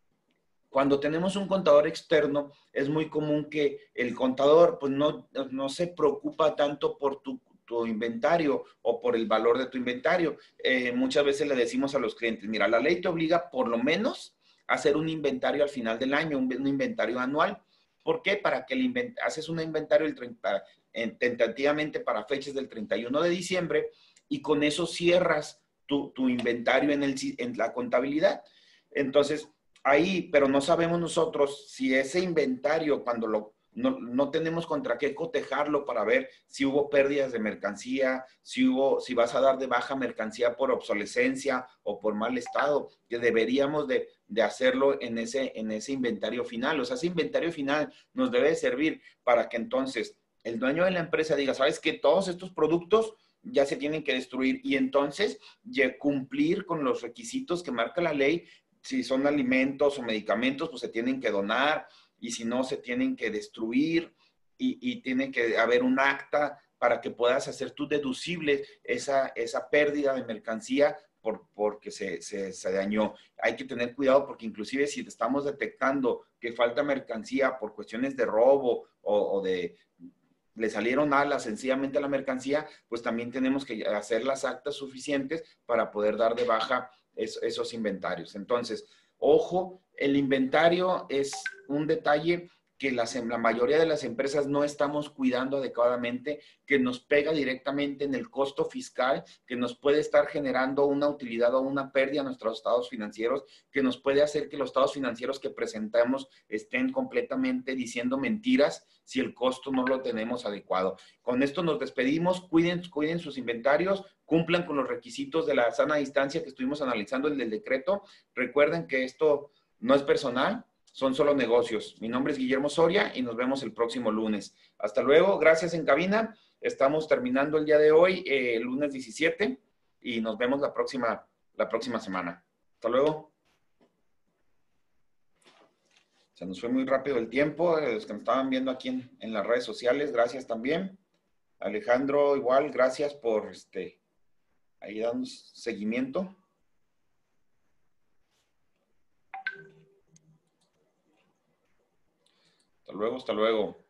cuando tenemos un contador externo, es muy común que el contador pues, no, no se preocupa tanto por tu, tu inventario o por el valor de tu inventario. Eh, muchas veces le decimos a los clientes, mira, la ley te obliga por lo menos a hacer un inventario al final del año, un, un inventario anual. ¿Por qué? Para que el invent haces un inventario el treinta, en, tentativamente para fechas del treinta y uno de diciembre y con eso cierras tu, tu inventario en, el, en la contabilidad. Entonces, ahí, pero no sabemos nosotros si ese inventario, cuando lo, no, no tenemos contra qué cotejarlo para ver si hubo pérdidas de mercancía, si, hubo, si vas a dar de baja mercancía por obsolescencia o por mal estado, que deberíamos de, de hacerlo en ese, en ese inventario final. O sea, ese inventario final nos debe servir para que entonces el dueño de la empresa diga, ¿sabes qué? Todos estos productos ya se tienen que destruir y entonces ya cumplir con los requisitos que marca la ley. Si son alimentos o medicamentos, pues se tienen que donar y si no, se tienen que destruir y, y tiene que haber un acta para que puedas hacer tú deducible esa, esa pérdida de mercancía por, porque se, se, se dañó. Hay que tener cuidado porque inclusive si estamos detectando que falta mercancía por cuestiones de robo o, o de le salieron alas sencillamente a la mercancía, pues también tenemos que hacer las actas suficientes para poder dar de baja es, esos inventarios. Entonces, ojo, el inventario es un detalle que las, la mayoría de las empresas no estamos cuidando adecuadamente, que nos pega directamente en el costo fiscal, que nos puede estar generando una utilidad o una pérdida a nuestros estados financieros, que nos puede hacer que los estados financieros que presentamos estén completamente diciendo mentiras si el costo no lo tenemos adecuado. Con esto nos despedimos, cuiden, cuiden sus inventarios, cumplan con los requisitos de la sana distancia que estuvimos analizando el del decreto. Recuerden que esto no es personal, son solo negocios. Mi nombre es Guillermo Soria y nos vemos el próximo lunes. Hasta luego, gracias en cabina. Estamos terminando el día de hoy, eh, el lunes diecisiete, y nos vemos la próxima, la próxima semana. Hasta luego. Se nos fue muy rápido el tiempo. Los que me estaban viendo aquí en, en las redes sociales, gracias también. Alejandro, igual, gracias por este, ahí darnos seguimiento. Hasta luego, hasta luego.